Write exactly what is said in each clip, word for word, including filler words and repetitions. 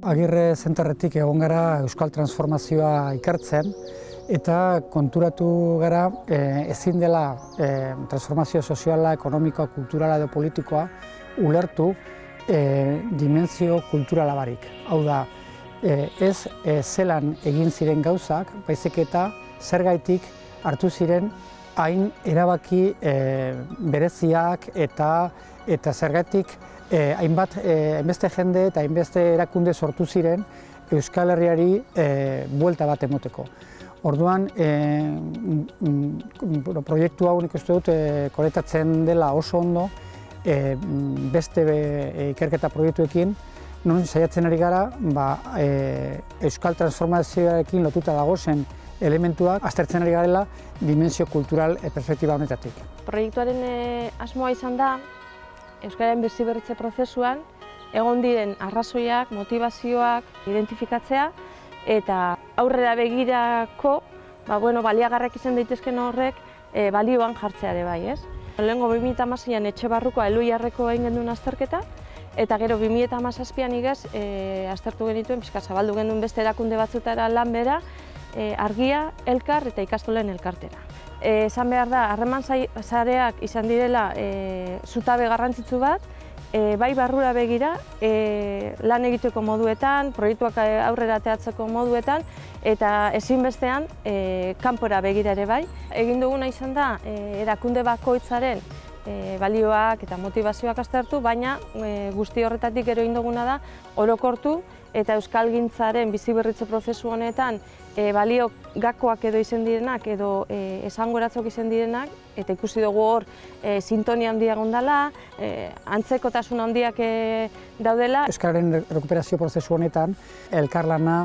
Agirre zenterretik egon gara euskal transformazioa ikertzen eta konturatu gara e, ezin dela e, transformazio soziala, ekonomikoa, kulturala edo politikoa ulertu e, dimensio kulturala barik. Hau da, e, ez e, zelan egin ziren gauzak, baizik eta zergaitik hartu ziren hain erabaki e, bereziak eta, eta zergaitik Eh, hainbat eh, hainbeste jende eta hainbeste erakunde sortu ziren Euskal Herriari eh, buelta bat emoteko. Orduan, eh, mm, proiektu hau nik uste dut eh, koretatzen dela oso ondo eh, beste be, ikerketa proiektuekin, non saiatzen ari gara ba, eh, Euskal transformazioarekin lotuta dagozen elementuak aztertzen ari garela dimensio kultural e, perspektiba honetatik. Proiektuaren eh, asmoa izan da Euskararen biziberritze prozesuan egon diren arrazoiak, motivazioak identifikatzea eta aurrera begirako ba, bueno, baliagarrak izan daitezken horrek e, balioan jartzea ere bai, ez? Lehengo bi mila hamaseian etxe barruko Elhuyarreko egin genuen azterketa eta gero bi mila hamazazpian igaz e, aztertu genituen, pixka zabaldu genuen beste erakunde batzutara lan bera, e, Argia, Elkar eta ikastolen elkartera. Esan behar da, harreman sareak izan direla e, zutabe garrantzitsu bat, e, bai barrura begira, e, lan egiteko moduetan, proiektuak aurrera ateratzeko moduetan, eta ezinbestean e, kanpora begira ere bai. Egin duguna izan da, e, erakunde bakoitzaren e, balioak eta motivazioak aztertu, baina e, guzti horretatik gero egin duguna da, orokortu eta euskalgintzaren biziberritze prozesu honetan e, balio gakoak edo izan direnak edo e, esanguratzok izan direnak eta ikusi dugu hor e, sintonia handia gondala, e, antzekotasun handiak e, daudela. Euskararen rekuperazio prozesu honetan elkarlana,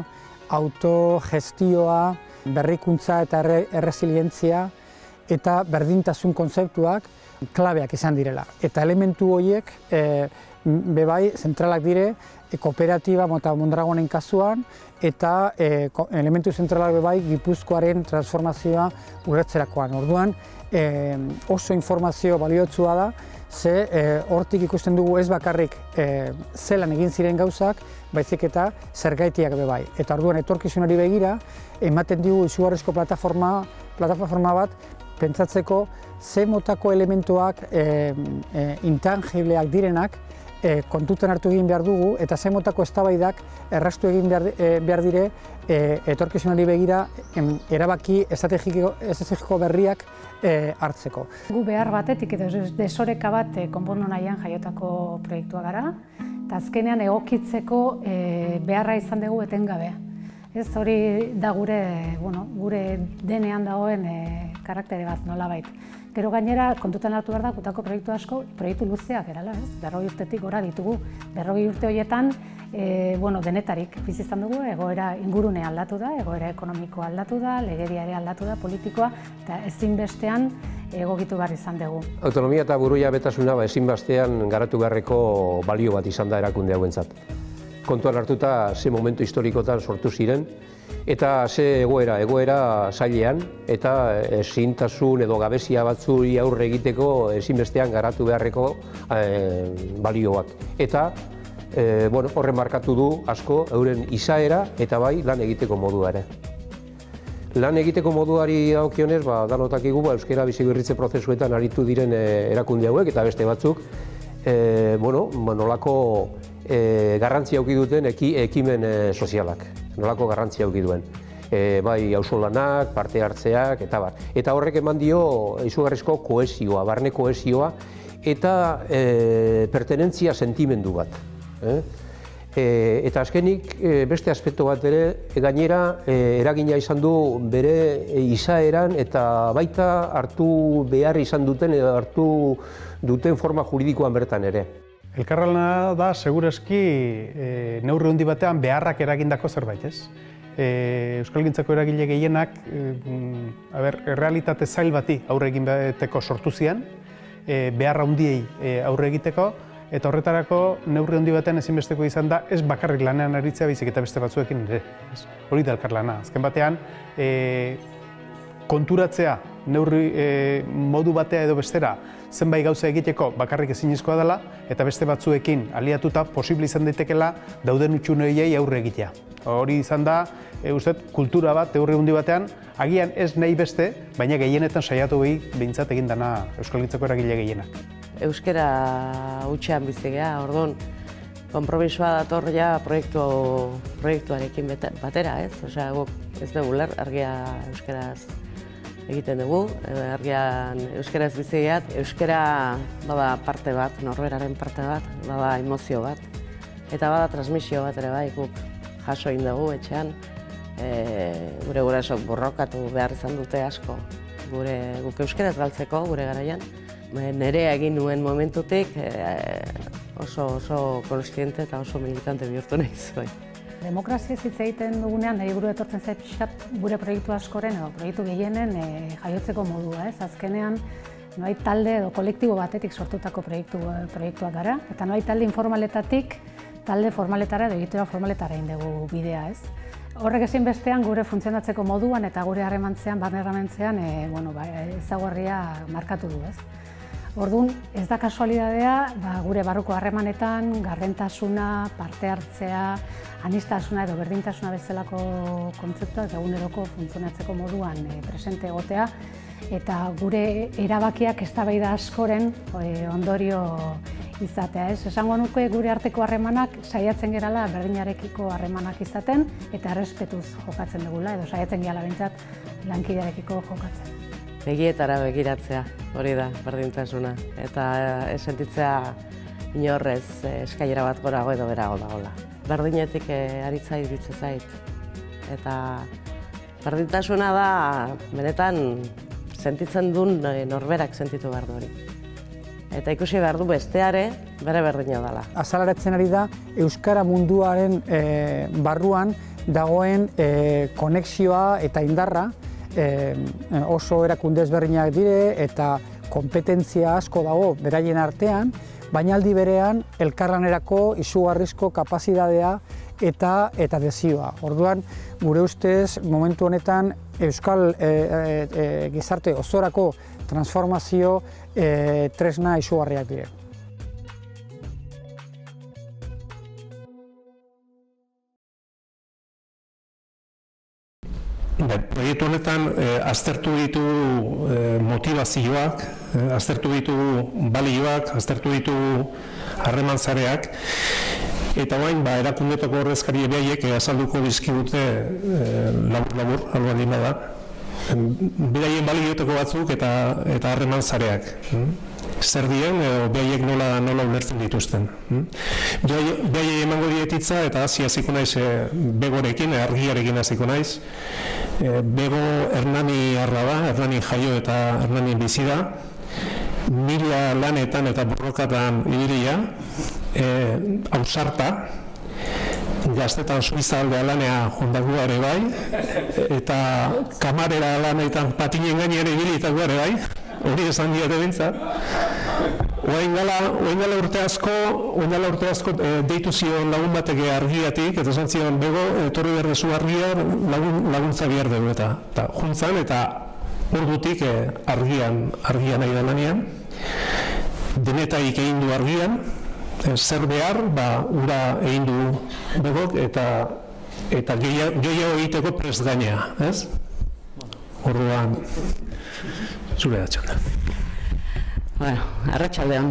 autogestioa, berrikuntza eta erre, erresilientzia eta berdintasun kontzeptuak klabeak izan direla. Eta elementu horiek e, bebai zentralak dire e, kooperatiba mota Mondragonen kasuan eta e, elementu zentralak bebai Gipuzkoaren transformazioa ulertzerakoan. Orduan e, oso informazio baliotsua da, ze e, hortik ikusten dugu ez bakarrik e, zelan egin ziren gauzak, baizik eta zergaitiak bebai. Eta orduan etorkizunari begira ematen digu izugarrizko plataforma, plataforma bat pentsatzeko ze motako elementuak e, e, intangibleak direnak e, kontutan hartu egin behar dugu eta ze motako eztabaidak erraztu egin behar, e, behar dire e, etorkizunari begira em, erabaki estrategiko berriak e, hartzeko. Gu behar batetik edo desoreka bat e, konpondu nahian jaiotako proiektua gara eta azkenean egokitzeko e, beharra izan dugu etengabe. Ez hori da gure, bueno, gure denean dagoen e, karaktere bat nolabait. Gero gainera, kontutan hartu behar da, gutako proiektu asko, proiektu luzeak erala, ez? Berrogei urtetik gora ditugu. Berrogei urte horietan, e, bueno, denetarik bizi izan dugu, egoera ingurune aldatu da, egoera ekonomikoa aldatu da, legedia ere aldatu da, politikoa, eta ezinbestean egokitu behar izan dugu. Autonomia eta burujabetasuna ba, ezinbestean garatu beharreko balio bat izan da erakunde hauentzat. Kontuan hartuta ze momentu historikotan sortu ziren, eta ze egoera, egoera zailean, eta ezintasun edo gabezia batzuri aurre egiteko ezinbestean garatu beharreko e, balioak. Eta e, bueno, horren markatu du asko euren izaera eta bai lan egiteko modua ere. Lan egiteko moduari dagokionez, ba, danotakigu ba, euskara biziberritze prozesuetan aritu diren e, erakunde hauek eta beste batzuk, e, bueno, nolako E, garrantzia auki duten eki, ekimen e, sozialak, nolako garrantzia auki duen. E, bai auzolanak, parte hartzeak, eta bar. Eta horrek eman dio izugarrizko kohesioa, barne kohesioa, eta e, pertenentzia sentimendu bat. Eh? E, eta azkenik e, beste aspektu bat ere, e, gainera e, eragina izan du bere e, izaeran eta baita hartu behar izan duten, edo hartu duten forma juridikoan bertan ere. Elkarlana da, segurazki, e, neurri handi batean beharrak eragindako zerbait, ez? E, Euskalgintzako eragile gehienak, e, a ber, errealitate zail bati aurre egin beteko sortu zian, e, behar handiei e, aurre egiteko, eta horretarako neurri handi batean ezinbesteko izan da, ez bakarrik lanean aritzea baizik eta beste batzuekin ere. Ez? Hori da elkarlana. Azken batean, e, konturatzea neurri modu batea edo bestera zenbait gauza egiteko bakarrik ezinezkoa dela, eta beste batzuekin aliatuta posible izan daitekela dauden hutsuneiei aurre egitea. Hori izan da, uste, kultura bat, teorri handi batean, agian ez nahi beste, baina gehienetan saiatu behi behintzat egin dana euskalgintzako eragile gehienak. Euskara hutsean bizi gea, orduan, konpromisoa dator ja proiektuarekin batera, ez? Osea, guk ez dugu ler, argia euskaraz egiten dugu, argian euskaraz bizi gehat, euskara bada parte bat, norberaren parte bat, bada emozio bat, eta bada transmisio bat ere bai, guk jaso egin dugu etxean, gure gurasok borrokatu behar izan dute asko, guk euskaraz galtzeko, gure garaian. Nerea egin nuen momentutik oso oso konstiente eta oso militante bihurtu nahiz. Demokraziaz hitz egiten dugunean, nire buru etortzen zait pixkat gure proiektu askoren edo proiektu gehienen jaiotzeko modua, ez? Azkenean, noai talde edo kolektibo batetik sortutako proiektuak gara, eta noai talde informaletatik talde formaletara edo egitura formaletara indegu bidea, ez? Horrek ezinbestean gure funtzionatzeko moduan eta gure harremantzean, barne harremantzean, ezaugarria markatu du, ez? Orduan, ez da kasualidadea, gure barruko harremanetan, gardentasuna, parte hartzea, anistasuna edo berdintasuna bezalako kontzeptuak eguneroko funtzionatzeko moduan presente egotea, eta gure erabakiak eztabaida askoren ondorio izatea, ez? Esango nuke gure arteko harremanak saiatzen gerala berdinarekiko harremanak izaten eta errespetuz jokatzen dugula, edo saiatzen gehala behintzat lankidearekiko jokatzen. Begietara begiratzea, hori da, berdintasuna, eta ez sentitzea inorrez eskailera bat gorago edo berago dagoela. Berdinetik aritza iruditzen zait, eta berdintasuna da, benetan sentitzen duen norberak sentitu behar du hori. Eta ikusi behar du besteare bere berdina dela. Azalaratzen ari da, euskara munduaren barruan dagoen konexioa eta indarra, oso erakunde ezberdinak dire eta kompetentzia asko dago beraien artean, baina aldi berean elkarlanerako izugarrizko kapazitatea eta eta desioa. Orduan, gure ustez, momentu honetan euskal gizarte osorako transformazio tresna izugarriak dire. Proiektu honetan aztertu ditu motivazioak, aztertu ditu balioak, aztertu ditu harreman zareak, eta bain, erakundetako ordezkari behaiek azalduko dizkigute labur-labur, albaldin bada, beraien balioetako batzuk eta harreman zareak. Zer dien, edo behaiek nola ulertzen dituzten. Behaiek emango dietitza eta hasi hasiko naiz begorekin, argiarekin hasiko naiz. Bego Hernani arra da, Hernani jaio eta Hernani bizi da. Mila lanetan eta borrokatan ibilia, ausarta, gaztetan Suiza aldea lanea jondakua ere bai, eta kamarera lanetan patinen gainean ibilitakoa ere bai, hori esan diate bintzat. Oain gala urte asko, oain gala urte asko deitu zion lagun batek argiatik, eta esan zion, bego, etorri behar dezu argia laguntza behar dugu eta juntzan, eta ordutik argian, argian nahi da lanean, denetaik egin du argian, zer behar, ura egin du begok, eta gehiago egiteko prest gainea, ez? Orduan, zure da txanda. Bueno, arratsaldeon.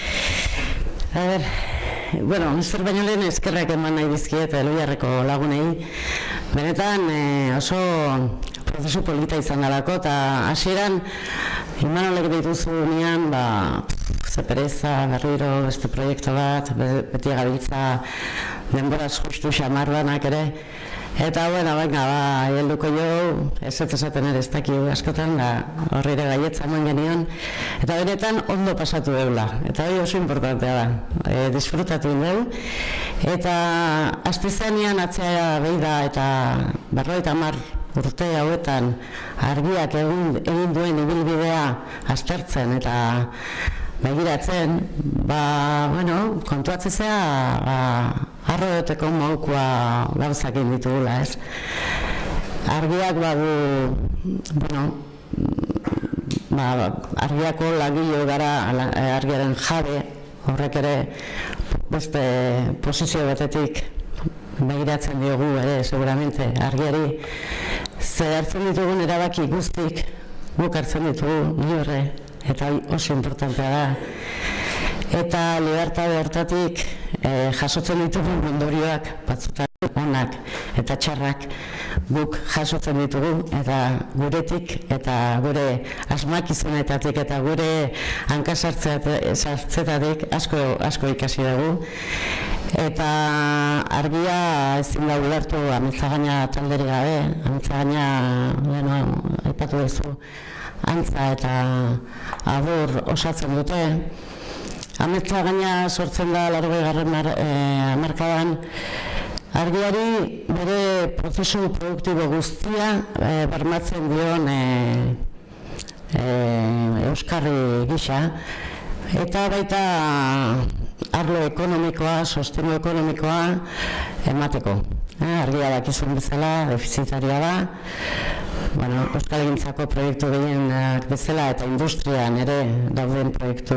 A ber, bueno, zer baino lehen eskerrak eman nahi dizkiet Elhuyarreko lagunei. Benetan oso prozesu polita izan dalako, eta hasieran Imanolek dituzu nian, ba, ze pereza, berriro, beste proiektu bat, beti gabiltza denboraz justu xamar danak ere. Eta, bueno, baina, ba, helduko jo, ez ez esaten ere ez dakigu askotan, horri ere gaietza eman genion, eta benetan ondo pasatu deula, eta hori oso importantea da, disfrutatu dugu, eta astezanean atzea behi da, eta berrogeita hamar urte hauetan argiak egin duen ibilbidea aztertzen eta begiratzen, ba, bueno, kontuatzea, ba, arrodoteko moukua gauzak egin ditugula, ez? Argiak, ba, bueno, argiako langile gara, argiaren jabe, horrek ere beste posizio batetik begiratzen diogu ere, seguramente, argiari. Zer hartzen ditugun erabaki guztik, guk hartzen ditugu, ni horre, eta oso importantea da. Eta libertade hortatik jasotzen ditugun ondorioak, batzutan onak eta txarrak guk jasotzen ditugu, eta guretik eta gure asmakizunetatik eta gure hankasartzetatik asko, asko ikasi dugu. Eta argia ezin da ulertu Ametzagaina talderi gabe, Ametzagaina leheno aipatu duzu antza eta adur osatzen dute. Ametzagaina sortzen da laurogeigarren hamarkadan, argiari bere prozesu produktibo guztia bermatzen dion euskarri gisa, eta baita arlo ekonomikoa, sostenu ekonomikoa emateko. Argia dakizun bezala, defizitarioa da, Euskalegintzako proiektu gehienak bezala eta industrian ere dauden proiektu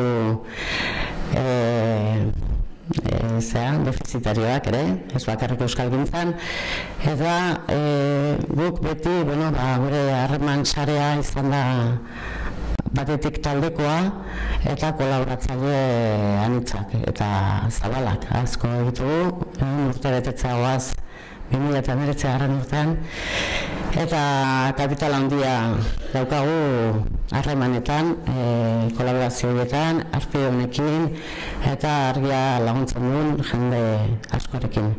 defizitarioak ere, ez bakarrik Euskalgintzan, eta guk beti gure harreman sarea izan da batetik taldekoa eta kolaboratzaile anitzak eta zabalak asko ditugu, urte betetzeagoaz bi mila hemeretzigarren urtean, eta kapital handia daukagu harremanetan, kolaborazioetan, arpide honekin, eta argia laguntzen duen jende askorekin.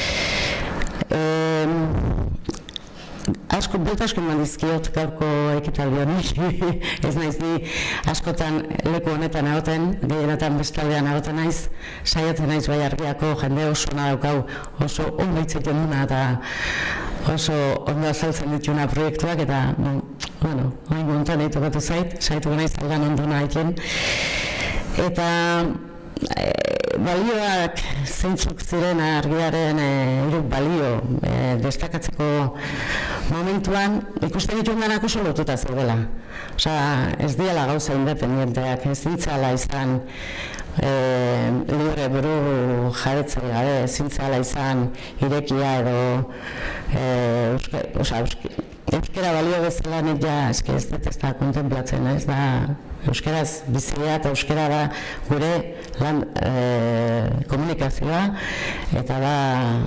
Asko, bota asko eman dizkiot gaurko ekitaldi honi, ez naiz ni askotan leku honetan egoten, gehienetan bestaldean egoten naiz, saiatzen naiz bai argiako jende oso ona daukau, oso ondo hitz egiten duna eta oso ondo azaltzen dituna proiektuak, eta, bueno, hain gontan egin tokatu zait, saituko naiz aldan ondona egiten, eta balioak zeintzuk ziren argiaren hiru balio destakatzeko momentuan ikusten dituen denak oso lotuta zeudela. Ez diela gauza independenteak, ez dintzala izan libre buru jabetzea gabe, ez dintzala izan irekia edo euskera balio bezala nik ja ez dut ez da kontemplatzen, ez da euskeraz bizia eta euskera da gure lan komunikazioa eta da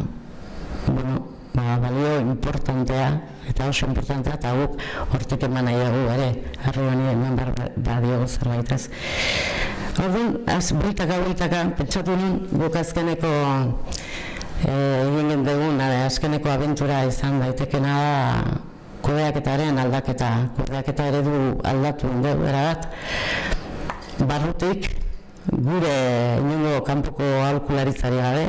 balio importantea eta oso importantea eta guk hortik eman nahi dugu ere, arruani eman behar diogu zerbaitaz. Orduan, bueltaka, bueltaka, pentsatu nuen guk azkeneko egin dugun, azkeneko abentura izan daitekena da kudeaketaren aldaketa, kudeaketa eredu aldatu dugu erabat, barrutik gure inongo kanpoko aholkularitzari gabe,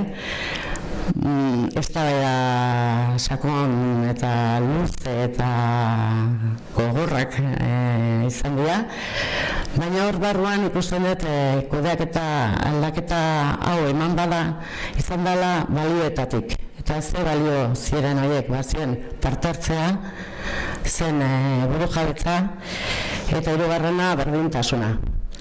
eztabaida sakon eta luze eta gogorrak izan dira, baina hor barruan ikusten dut kudeaketa aldaketa hau eman bada izan dela balioetatik. Eta ze balio ziren horiek, bazien partartzea, zen buru jabetza, eta hirugarrena berdintasuna.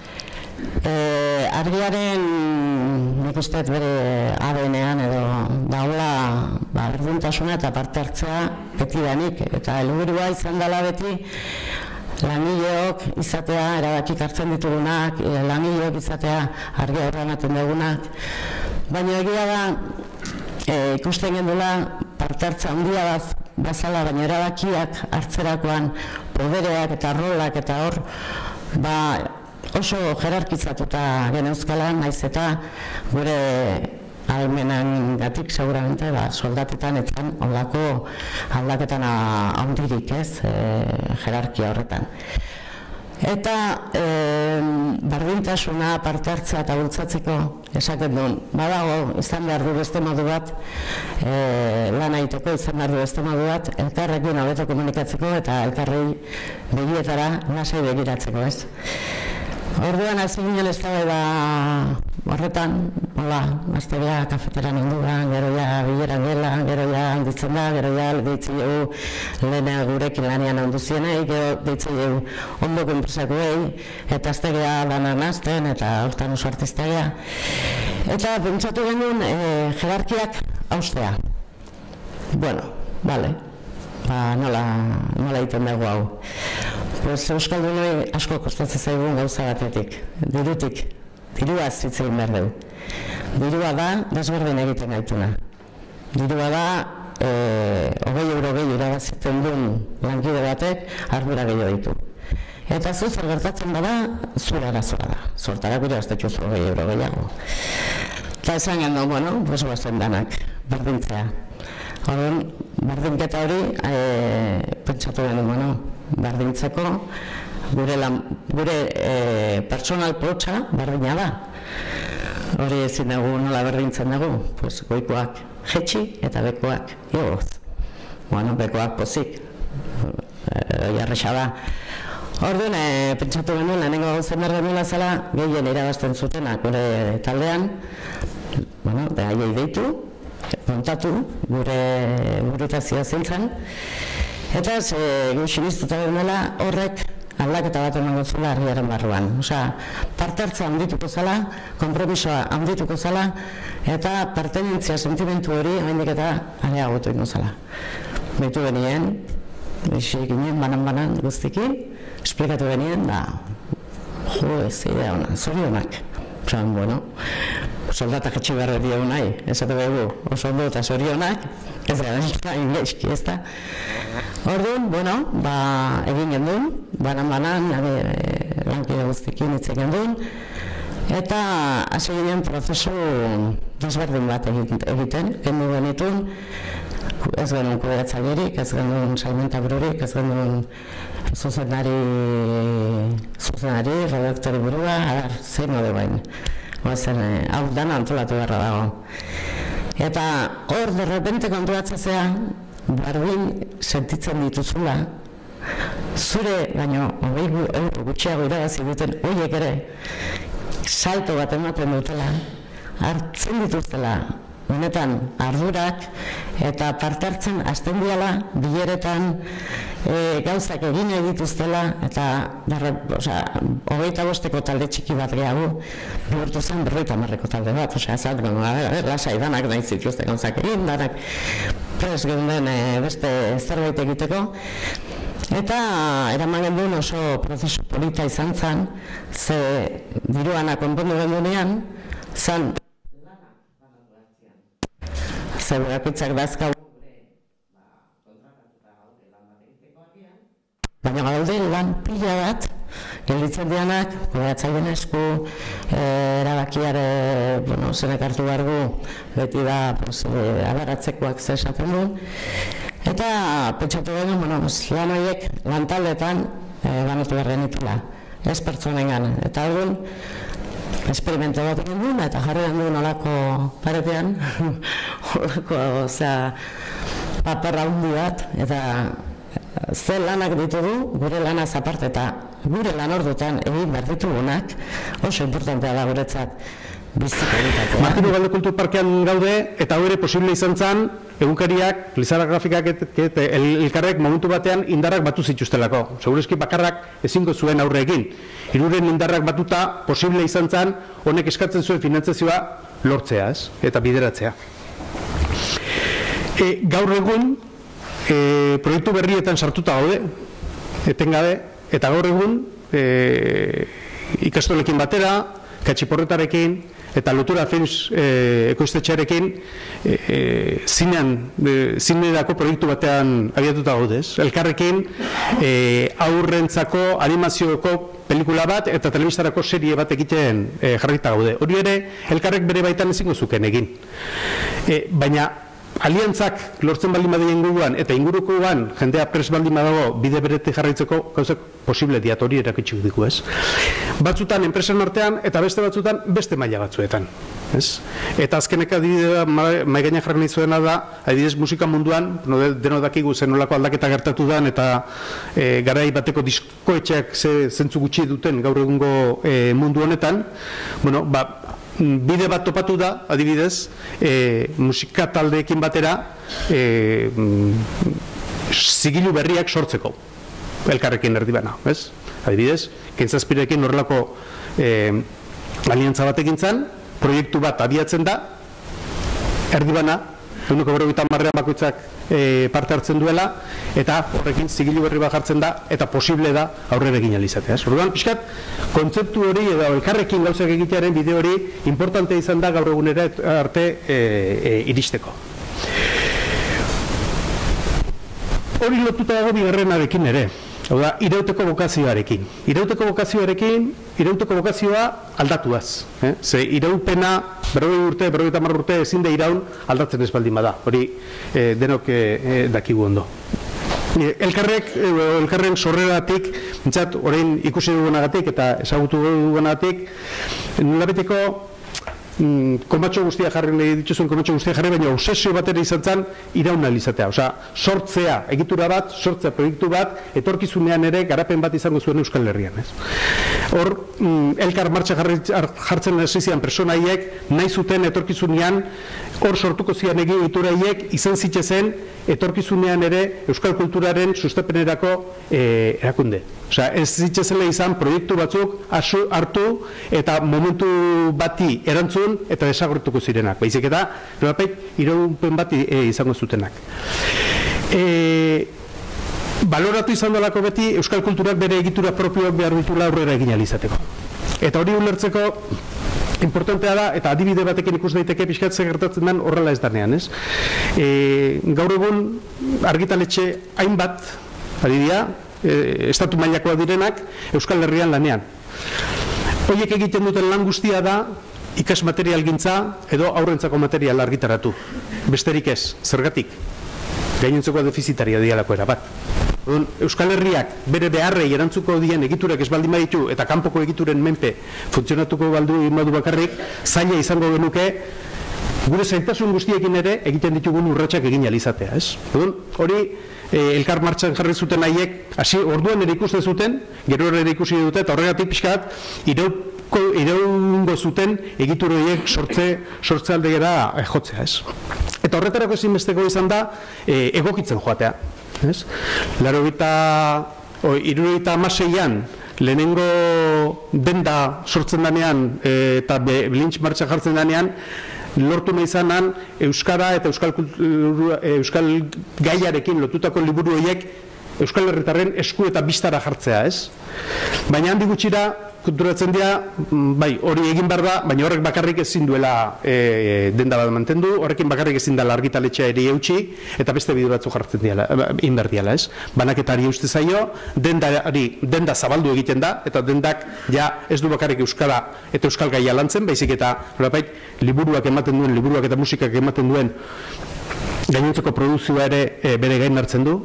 Argiaren, nik uste bere A D N-ean edo daula berdintasuna eta partartzea beti danik, eta helburua izan dela beti langileok izatea, erabakik hartzen ditugunak, langileok izatea argia horrematen dugunak, baina egia da ikusten gendula partartza handia bat bazala, baina erabakiak hartzerakoan podereak eta rolak eta hor oso jerarkizatuta geneuzkala, naiz eta gure almenan gatik seguramente soldatetan etzan ondako aldaketan handirik ez, jerarkia horretan. Eta berdintasuna parte hartzea eta bultzatzeko esaten duen, badago izan behar du beste modu bat, lan egiteko izan behar du beste modu bat, elkarrekin hobeto komunikatzeko eta elkarrei begietara lasai begiratzeko, ez? Orduan hasi ginen eztabaida horretan, hola, aztebea kafeteran induan, gero ja bileran gelan, gero ja handitzen da, gero ja deitzi dugu lehena gurekin lanian handuzienei, gero deitzi dugu ondoko enpresakoei, eta aztegea lanan azten, eta hortan oso artistagea. Eta pentsatu genuen jerarkiak haustea. Bueno, bale, nola egiten dugu hau. Pues Euskaldunoi asko kostatzen zaigun gauza batetik, dirutik, dirua zitzein behar dugu. Dirua da, desberdin egiten gaituna. Dirua da, hogei euro gehi irabaziten duen lankide batek ardura gehiago ditu. Eta zu zer gertatzen bada, zure arazoa da. Zortarak irabaztetxu zu hogei euro gehiago. Eta esan gendu, bueno, pues guazen danak, berdintzea. Horren, berdinketa hori, pentsatu gendu, bueno, berdintzeko, gure personal plotxa berdina da. Hori ezin dugu nola berdintzen dugu, pues goikoak jetxi eta bekoak igoz. Bueno, bekoak pozik, jarresa da. Orduan, pentsatu genuen, lehenengo gauzen behar genuela zela, gehien irabazten zutenak gure taldean, bueno, behaiei deitu, kontatu, gure burutazioa zintzen, eta gutxi biztuta genuela horrek aldaketa bat emango zula herriaren barruan. Osea, parte hartza handituko zela, konpromisoa handituko zela, eta pertenentzia sentimentu hori handik eta areagotu ingo zela. Behitu genien, eixik ginen, banan-banan guztikin, esplikatu genien, da, jo, ez idea hona, zorionak. Osan, bueno, soldatak etxe behar dira nahi, esate behu, oso ondo eta zorionak, ez gara ingeizki, ez da. Orduan, bueno, egin gendun, banan-banan, lankide guztikin hitz egin gendun, eta hasi ginen prozesu desberdin bat egiten, gendu genitun, ez genuen kudeatzailerik, ez genuen salmenta bururik, ez genuen zuzenari, zuzenari, redaktori burua, adar, zein hori bain. Oazen, hau dana antolatu beharra dago. Eta hor, derrepente kontuatzea, bardin sentitzen dituzula, zure, baino, hogei euro gutxiago irabazi duten, horiek ere, salto bat ematen dutela, hartzen dituztela, benetan ardurak, eta parte hartzen hasten diala, bileretan gauzak egin dituztela, eta hogeita bosteko talde txiki bat gehiago, bihurtu zen berroita marreko talde bat, osea, zat, lasai danak nahi zituzte gauzak egin, danak pres geunden beste zerbait egiteko, eta eraman genduen oso prozesu polita izan zen, ze diruana konpondu gendunean, zan zeberakitzak dazkau baina gaude lan pila bat gelditzen dianak, kudeatzaileen esku, erabakiare zenek hartu behar du, beti da abaratzekoak zesaten du. Eta pentsatu genuen, lan horiek lantaldetan banatu behar genitula, ez pertsonengan. Eta egun, esperimento bat egin duen, eta jarri duen olako paretean, olako, osea, paperra hundi bat, eta ze lanak ditugu, gure lanaz aparte eta gure lan ordutan egin behar ditugunak, oso importantea da guretzat biziko egitako. Martinu Galde Kultur Parkean gaude, eta hau ere posible izan zen, egunkariak, Lizarra Grafikak eta elkarrek momentu batean indarrak batu zituztelako. Segurizki bakarrak ezingo zuen aurre egin. Hiruren indarrak batuta posible izan zen, honek eskatzen zuen finantzazioa lortzea, ez? Eta bideratzea. Gaur egun, proiektu berrietan sartuta gaude, etengabe, eta gaur egun ikastolekin batera, Katxiporretarekin, eta Lotura Films ekoiztetxearekin zinerako proiektu batean abiatuta gaudez. Elkarrekin aurrentzako animazioko pelikula bat eta telebistarako serie bat egiten jarrita gaude. Hori ere, elkarrek bere baitan ezingo zuken egin. Baina aliantzak lortzen baldin badien inguruan eta ingurukoan jendea pres baldin badago bide beretik jarraitzeko gauzak posible diat hori erakutsi diku, ez? Batzutan enpresen artean eta beste batzutan beste maila batzuetan, ez? Eta azkenek adibidea mai gainean jarri nahi zuena da, adibidez musika munduan, deno dakigu zen nolako aldaketa gertatu dan eta e, garai bateko diskoetxeak ze zentzu gutxi duten gaur egungo e, mundu honetan, bueno, ba, bide bat topatu da, adibidez, e, musika taldeekin batera e, zigilu berriak sortzeko, elkarrekin erdibana, ez? Adibidez, Kentzazpirekin horrelako e, aliantza batekin zan, proiektu bat abiatzen da, erdibana, ehuneko berrogeita hamarrean bakoitzak e, parte hartzen duela, eta horrekin zigilu berri bat jartzen da, eta posible da aurrera egin alizatea. Orduan, pixkat, kontzeptu hori edo elkarrekin gauzak egitearen bide hori importante izan da gaur egunera arte e, e, iristeko. Hori lotuta dago bigarrenarekin ere. Hau da, irauteko bokazioarekin. Irauteko bokazioarekin, irauteko bokazioa aldatuaz. Eh? Ze iraupena, berrogei urte, berrogeita hamar urte ezin da iraun aldatzen ez baldin bada. Hori eh, denok eh, dakigu ondo. Elkarrek, eh, elkarren sorreratik, mintzat, orain ikusi dugunagatik eta ezagutu dugunagatik, nolabeteko komatxo guztia jarri nahi dituzuen komatxo guztia jarri, baina obsesio batera izan zen iraun alizatea. Osea, sortzea, egitura bat, sortzea proiektu bat, etorkizunean ere garapen bat izango zuen Euskal Herrian. Ez? Hor, elkar martxa jartzen hasi zian personaiek, nahi zuten etorkizunean, hor sortuko zian egitura haiek izan zitzezen etorkizunean ere Euskal kulturaren sustapenerako eh, erakunde. Osea, ez zitzezela izan proiektu batzuk asu, hartu eta momentu bati erantzun eta desagertuko zirenak. Baizik eta, nolapait, iraupen bati e, izango zutenak. E, baloratu izan delako beti Euskal kulturak bere egitura propioak behar ditula aurrera egin alizateko. Eta hori ulertzeko importantea da, eta adibide batekin ikus daiteke pixkatze gertatzen den horrela ez danean, ez? E, gaur egun argitaletxe hainbat, adibidea, e, estatu mailakoa direnak Euskal Herrian lanean. Horiek egiten duten lan guztia da ikas material gintza edo aurrentzako material argitaratu. Besterik ez, zergatik? Gainontzeko defizitaria dialako erabat. Euskal Herriak bere beharrei erantzuko dien egiturak ez baldin baditu eta kanpoko egituren menpe funtzionatuko baldu modu bakarrik, zaila izango genuke gure zailtasun guztiekin ere egiten ditugun urratsak egin alizatea, ez? Hori e, elkar martxan jarri zuten haiek, hasi orduan ere ikusten zuten, gero ere ikusi dute eta horregatik pixkat irauko iraungo zuten egitur horiek sortze sortze aldera e, jotzea, ez? Eta horretarako ezinbesteko izan da e, egokitzen joatea. Larogeita hirurogeita hamaseian lehenengo denda sortzen danean e, eta bilintz martxa jartzen danean lortu nahi izanan Euskara eta Euskal, Euskal gaiarekin lotutako liburu horiek Euskal Herritarren esku eta bistara jartzea, ez? Baina handi gutxira konturatzen dira, bai, hori egin behar da, baina horrek bakarrik ezin duela e, denda bat mantendu, horrekin bakarrik ezin dela argitaletxea eri eutxi, eta beste bide batzu jartzen diala, inber diala, ez? Banaketari uste zaio, dendari, denda zabaldu egiten da, eta dendak ja ez du bakarrik Euskara eta Euskal gaia lantzen, baizik eta nolabait, liburuak ematen duen, liburuak eta musikak ematen duen gainontzeko produzioa ere e, bere gain hartzen du.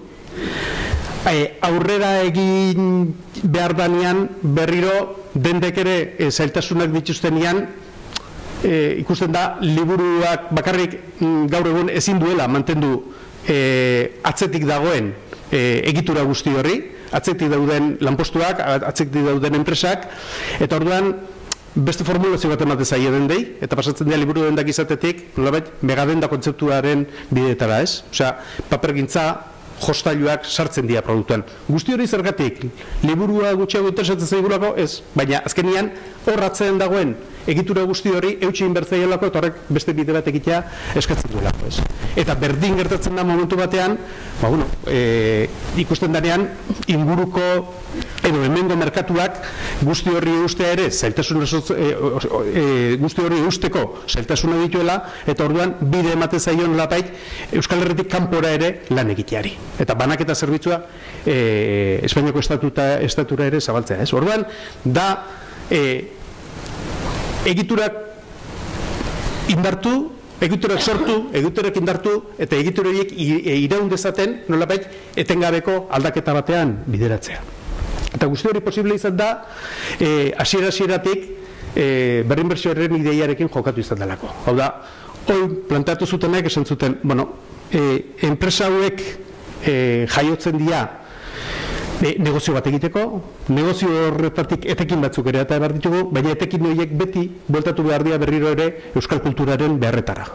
E, aurrera egin behar danean berriro dendek ere e, zailtasunak dituztenean e, ikusten da liburuak bakarrik m, gaur egun ezin duela mantendu e, atzetik dagoen e, egitura guzti horri, atzetik dauden lanpostuak, atzetik dauden enpresak, eta orduan beste formulazio bat ematen zaie dendei, eta pasatzen dira liburu dendak izatetik, nolabait, megadenda kontzeptuaren bidetara, ez? Osea, papergintza, jostailuak sartzen dira produktuan. Guzti hori zergatik, liburua gutxiago interesatzen zaigulako, ez. Baina, azkenian, hor atzean dagoen egitura guzti hori eutxi inbertzaielako eta horrek beste bide bat egitea eskatzen duelako, ez. Eta berdin gertatzen da momentu batean, ba, bueno, e, ikusten danean, inguruko edo hemengo merkatuak guzti horri ustea ere, zailtasuna e, e, guzti horri usteko zailtasuna dituela, eta orduan bide ematen zaion lapait Euskal Herritik kanpora ere lan egiteari. Eta banaketa zerbitzua e, Espainiako estatuta, estatura ere zabaltzea, ez? Orduan, da e, egiturak indartu egiturak sortu, egiturak indartu, eta egitur horiek iraun dezaten, nolabait, etengabeko aldaketa batean bideratzea. Eta guzti hori posible izan da, hasiera-hasieratik berrinbertsioaren ideiarekin jokatu izan delako. Hau da, hori planteatu zutenek esan zuten, bueno, enpresa hauek jaiotzen dira negozio bat egiteko, negozio horretatik etekin batzuk ere eta behar ditugu, baina etekin horiek beti bueltatu behar dira berriro ere euskal kulturaren beharretara.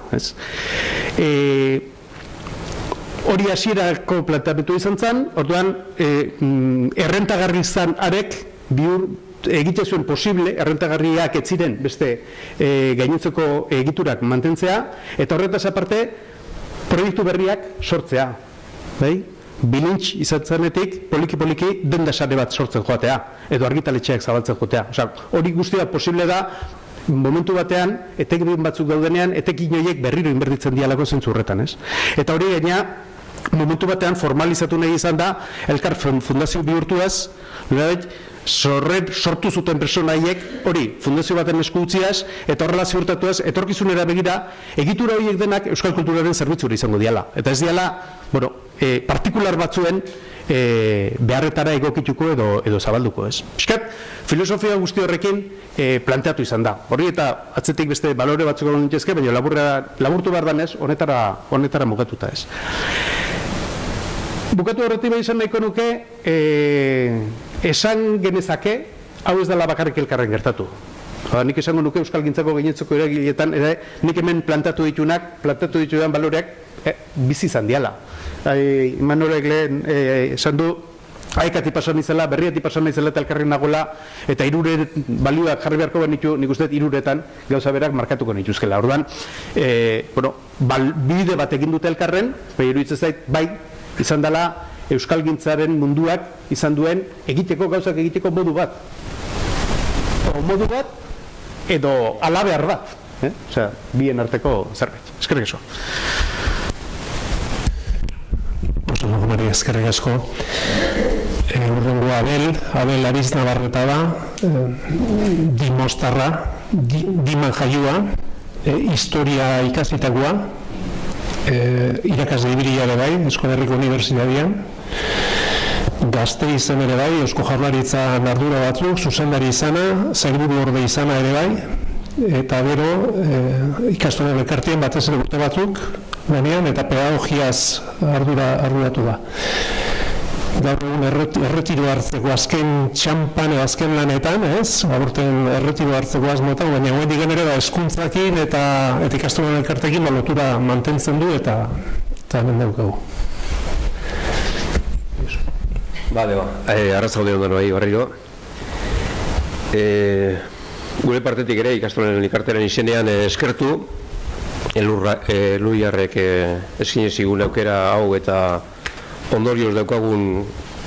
Hori hasierako planteamendu izan zen, orduan errentagarri izan arek bihur egite zuen posible, errentagarriak ez ziren beste gainontzeko egiturak mantentzea, eta horretaz aparte proiektu berriak sortzea. Bilintx izan zenetik, poliki-poliki denda sare bat sortzen joatea, edo argitaletxeak zabaltzen joatea. Hori guztia posible da, momentu batean, etekin batzuk daudenean, etekin horiek berriro inbertitzen dialako zentzu horretan, ez? Eta hori gaina, momentu batean formalizatu nahi izan da, Elkar fundazio bihurtuaz, sortu zuten personaiek, hori, fundazio baten esku utziaz, eta horrela ziurtatuaz, etorkizunera begira, egitura horiek denak euskal kulturaren zerbitzura izango diala. Eta ez diala, bueno, partikular batzuen beharretara egokituko edo zabalduko, ez? Piskat, filosofia guzti horrekin planteatu izan da. Hori eta atzetik beste balore batzuk egon nintezke, baina laburtu behar danez, honetara mugatuta, ez? Bukatu horretik behar izan nahiko nuke, esan genezake, hau ez dela bakarrik elkarren gertatu. Nik esango nuke Euskal Gintzako gainetzeko eragiletan, nik hemen plantatu ditunak, plantatu ditudan baloreak bizi izan diala. Imanorek lehen esan du, haikati pasan izela, berriati pasan izela eta elkarren nagoela, eta irure balioak jarri beharko benitu, nik uste iruretan gauza berak markatuko nituzkela. Orduan, bide bat egin dute elkarren, iruditzen zait, bai, izan dela Euskal Gintzaren munduak izan duen egiteko, gauzak egiteko modu bat. O modu bat, edo alabehar bat. Osea, bien arteko zerbait. Eskerrik asko. Oso nago Maria, eskerrik asko. Urrengo Abel, Abel Ariz Navarreta da, Dimostarra, Diman jaiua, historia ikasitakoa, irakasle ibilia ere bai, Euskal Herriko Unibertsitatean, gazte izan ere bai, Eusko Jaurlaritzan ardura batzuk, zuzendari izana, sailburu orde izana ere bai, eta gero ikastolen elkartien batez ere urte batzuk, lanean eta pedagogiaz arduratu da. Gaur egun erretiro hartzeko azken txampan edo azken lanetan, ez? Aborten erretiro hartzeko asmotan, baina guen digen ere da eskuntzakin eta ikastolen elkartekin lotura mantentzen du eta hemen daukagu. Bale, ba, arrazaude ondan bai, barriro. Gure partetik ere ikastolen elkarteren izenean eskertu, Eluiarrek eskinez igun aukera hau eta ondorioz daukagun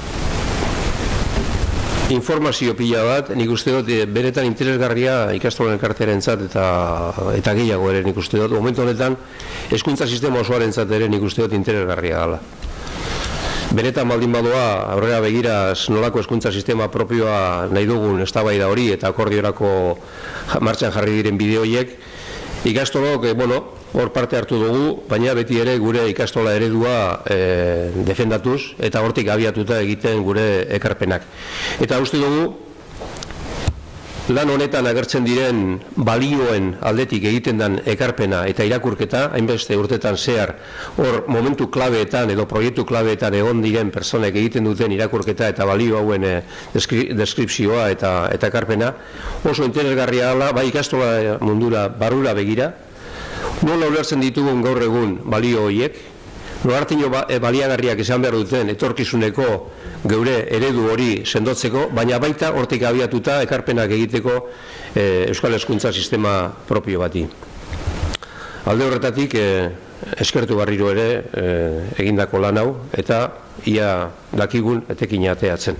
informazio pila bat, nik uste dut benetan interesgarria ikastolen elkartearentzat eta gehiago ere nik uste dut. Momentu honetan, hezkuntza sistema osoarentzat ere nik uste dut interesgarria dela. Benetan baldin badoa, aurrera begiraz nolako hezkuntza sistema propioa nahi dugun eztabaida hori eta akordiorako martxan jarri diren bideoiek, ikastolok, bueno, hor parte hartu dugu, baina beti ere gure ikastola eredua defendatuz eta hortik abiatuta egiten gure ekarpenak. Eta uste dugu, lan honetan agertzen diren balioen aldetik egiten den ekarpena eta irakurketa, hainbeste urtetan zehar, hor momentu klabeetan edo proiektu klabeetan egon diren personek egiten duten irakurketa eta balio hauen deskripzioa eta ekarpena, oso interesgarria dela, bai ikastola mundura barrura begira, nola ulertzen ditugun gaur egun balio horiek, nolartino baliagarriak izan behar duten etorkizuneko geure eredu hori sendotzeko, baina baita hortik abiatuta ekarpenak egiteko Euskal Hezkuntza sistema propio bati. Alde horretatik eskertu barriro ere egindako lan hau eta ia dakigun etekin ateatzen.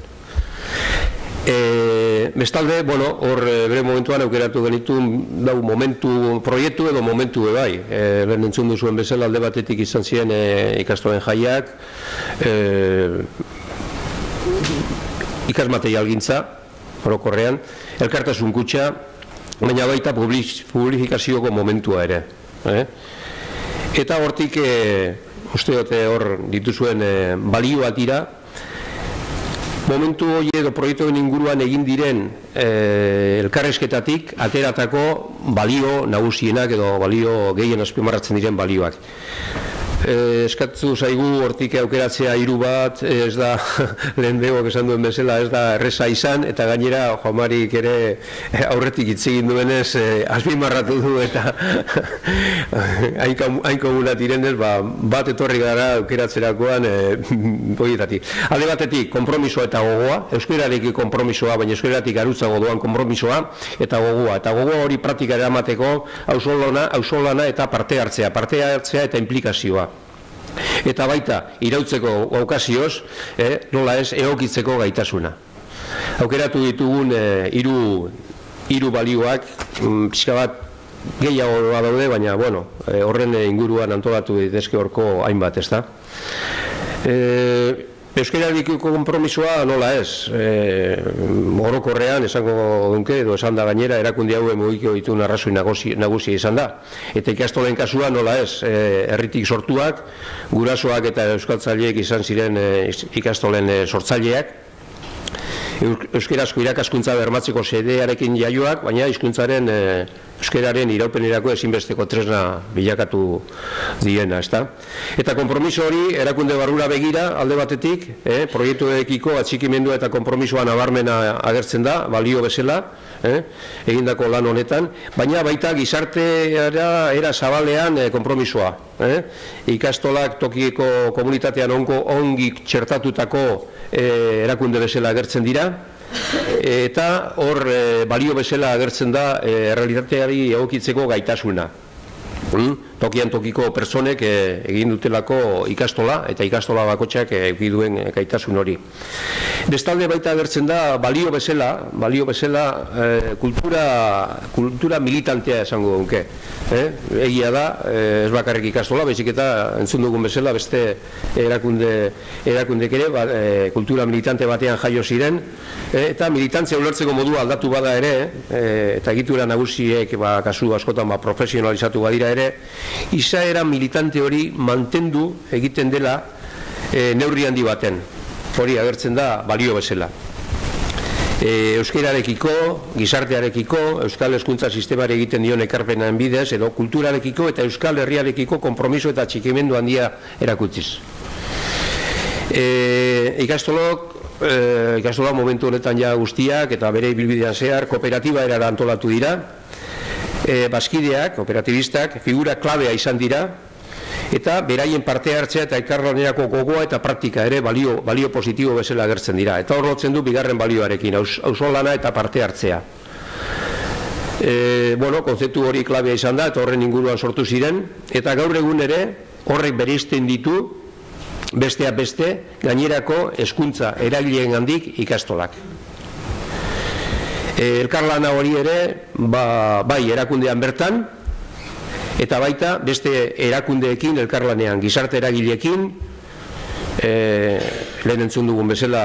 Bestalde, bueno, hor bere momentuan aukeratu genitu dau momentu proiektu edo momentu ebai. Lehen entzun duzuen bezala alde batetik izan ziren ikastolen jaiak, ikasmaterial gintza, orokorrean, elkartasun kutxa, baina baita publifikazioko momentua ere. Eta hortik, uste dute hor dituzuen balioak dira, momentu hori edo proiektuen inguruan egin diren elkarrezketatik ateratako balio nagusienak edo balio gehien azpimarratzen diren balioak. Eskatzu zaigu hortik aukeratzea hiru bat, ez da lehen begok esan duen bezala, ez da erreza izan, eta gainera Joamarik ere aurretik hitz egin duenez azpimarratu du eta hain komunat direnez bat etorri gara aukeratzerakoan horietatik. Alde batetik, konpromisoa eta gogoa, euskerarekin konpromisoa, baina euskeratik arutzago doan konpromisoa eta gogoa. Eta gogoa hori praktikara eramateko auzolana eta parte hartzea, parte hartzea eta implikazioa. Eta baita, irautzeko okazioz, nola ez, egokitzeko gaitasuna. Aukeratu ditugun hiru balioak, pixka bat gehiago daude, baina horren inguruan antolatu daitezke horko hainbat, ez da. Euskararekiko konpromisoa nola ez, orokorrean esango dunke, edo esan da gainera, erakunde hauen mugiko ditu arrazoi nagusia izan da. Eta ikastolen kasua nola ez, herritik sortuak, gurasoak eta euskaltzaileek izan ziren ikastolen sortzaileak, euskarazko irakaskuntza bermatzeko sedearekin jaioak, baina hizkuntzaren euskararen iraupenerako ezinbesteko tresna bilakatu diena, ezta? Eta konpromiso hori erakunde barrura begira alde batetik, proiektuekiko atxikimendua eta konpromisoa nabarmena agertzen da, balio bezala, egindako lan honetan, baina baita gizarteara era zabalean konpromisoa. Ikastolak tokiko komunitatean ongi txertatutako erakunde bezala agertzen dira, eta hor balio bezala agertzen da errealitateari egokitzeko gaitasuna. Tokian tokiko pertsonek egin dutelako ikastola eta ikastola bakotxak eduki duen gaitasun hori. Bestalde baita agertzen da balio bezala, balio bezala kultura militantea esango dunke. Egia da, ez bakarrik ikastola, baizik eta entzun dugun bezala beste erakundek ere kultura militante batean jaio ziren, eta militantzia ulertzeko modua aldatu bada ere, eta egitura nagusiek kasu askotan profesionalizatu badira ere, izaera militante hori mantendu egiten dela neurri handi baten. Hori agertzen da balio bezala. Euskararekiko, gizartearekiko, euskal hezkuntza sistemari egiten dion ekarpenen bidez, edo kulturarekiko eta euskal herriarekiko konpromiso eta txikimendu handia erakutziz. Ikastolok, ikastolak momentu honetan ja guztiak eta bere ibilbidean zehar kooperatiba erara antolatu dira, bazkideak, kooperatibistak, figura klabea izan dira, eta beraien parte hartzea eta elkarlanerako gogoa eta praktika ere balio positibo bezala agertzen dira. Eta hor lotzen du bigarren balioarekin, auzolana eta parte hartzea. Kontzeptu hori klabea izan da, eta horren inguruan sortu ziren, eta gaur egun ere horrek bereizten ditu besteak beste gainerako hezkuntza eragileen handik ikastolak. Elkarlana hori ere, bai erakundean bertan, eta baita beste erakundeekin elkarlanean, gizarte eragileekin, lehen entzun dugun bezala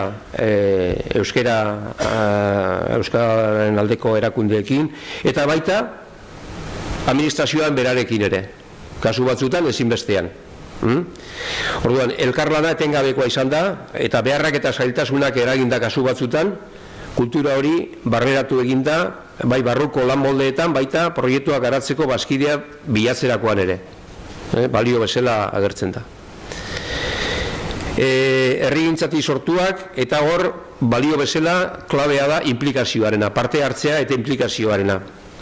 euskararen aldeko erakundeekin, eta baita administrazioan berarekin ere, kasu batzutan ezinbestean. Orduan, elkarlana etengabekoa izan da, eta beharrak eta zailtasunak eraginda kasu batzutan, kultura hori barreratu eginda, bai barruko lan moldeetan, baita proiektuak garatzeko bazkidea bilatzerakoan ere. Balio bezala agertzen da. Herrigintzatik sortuak, eta hor balio bezala klabea da implikazioarena, parte hartzea eta implikazioarena.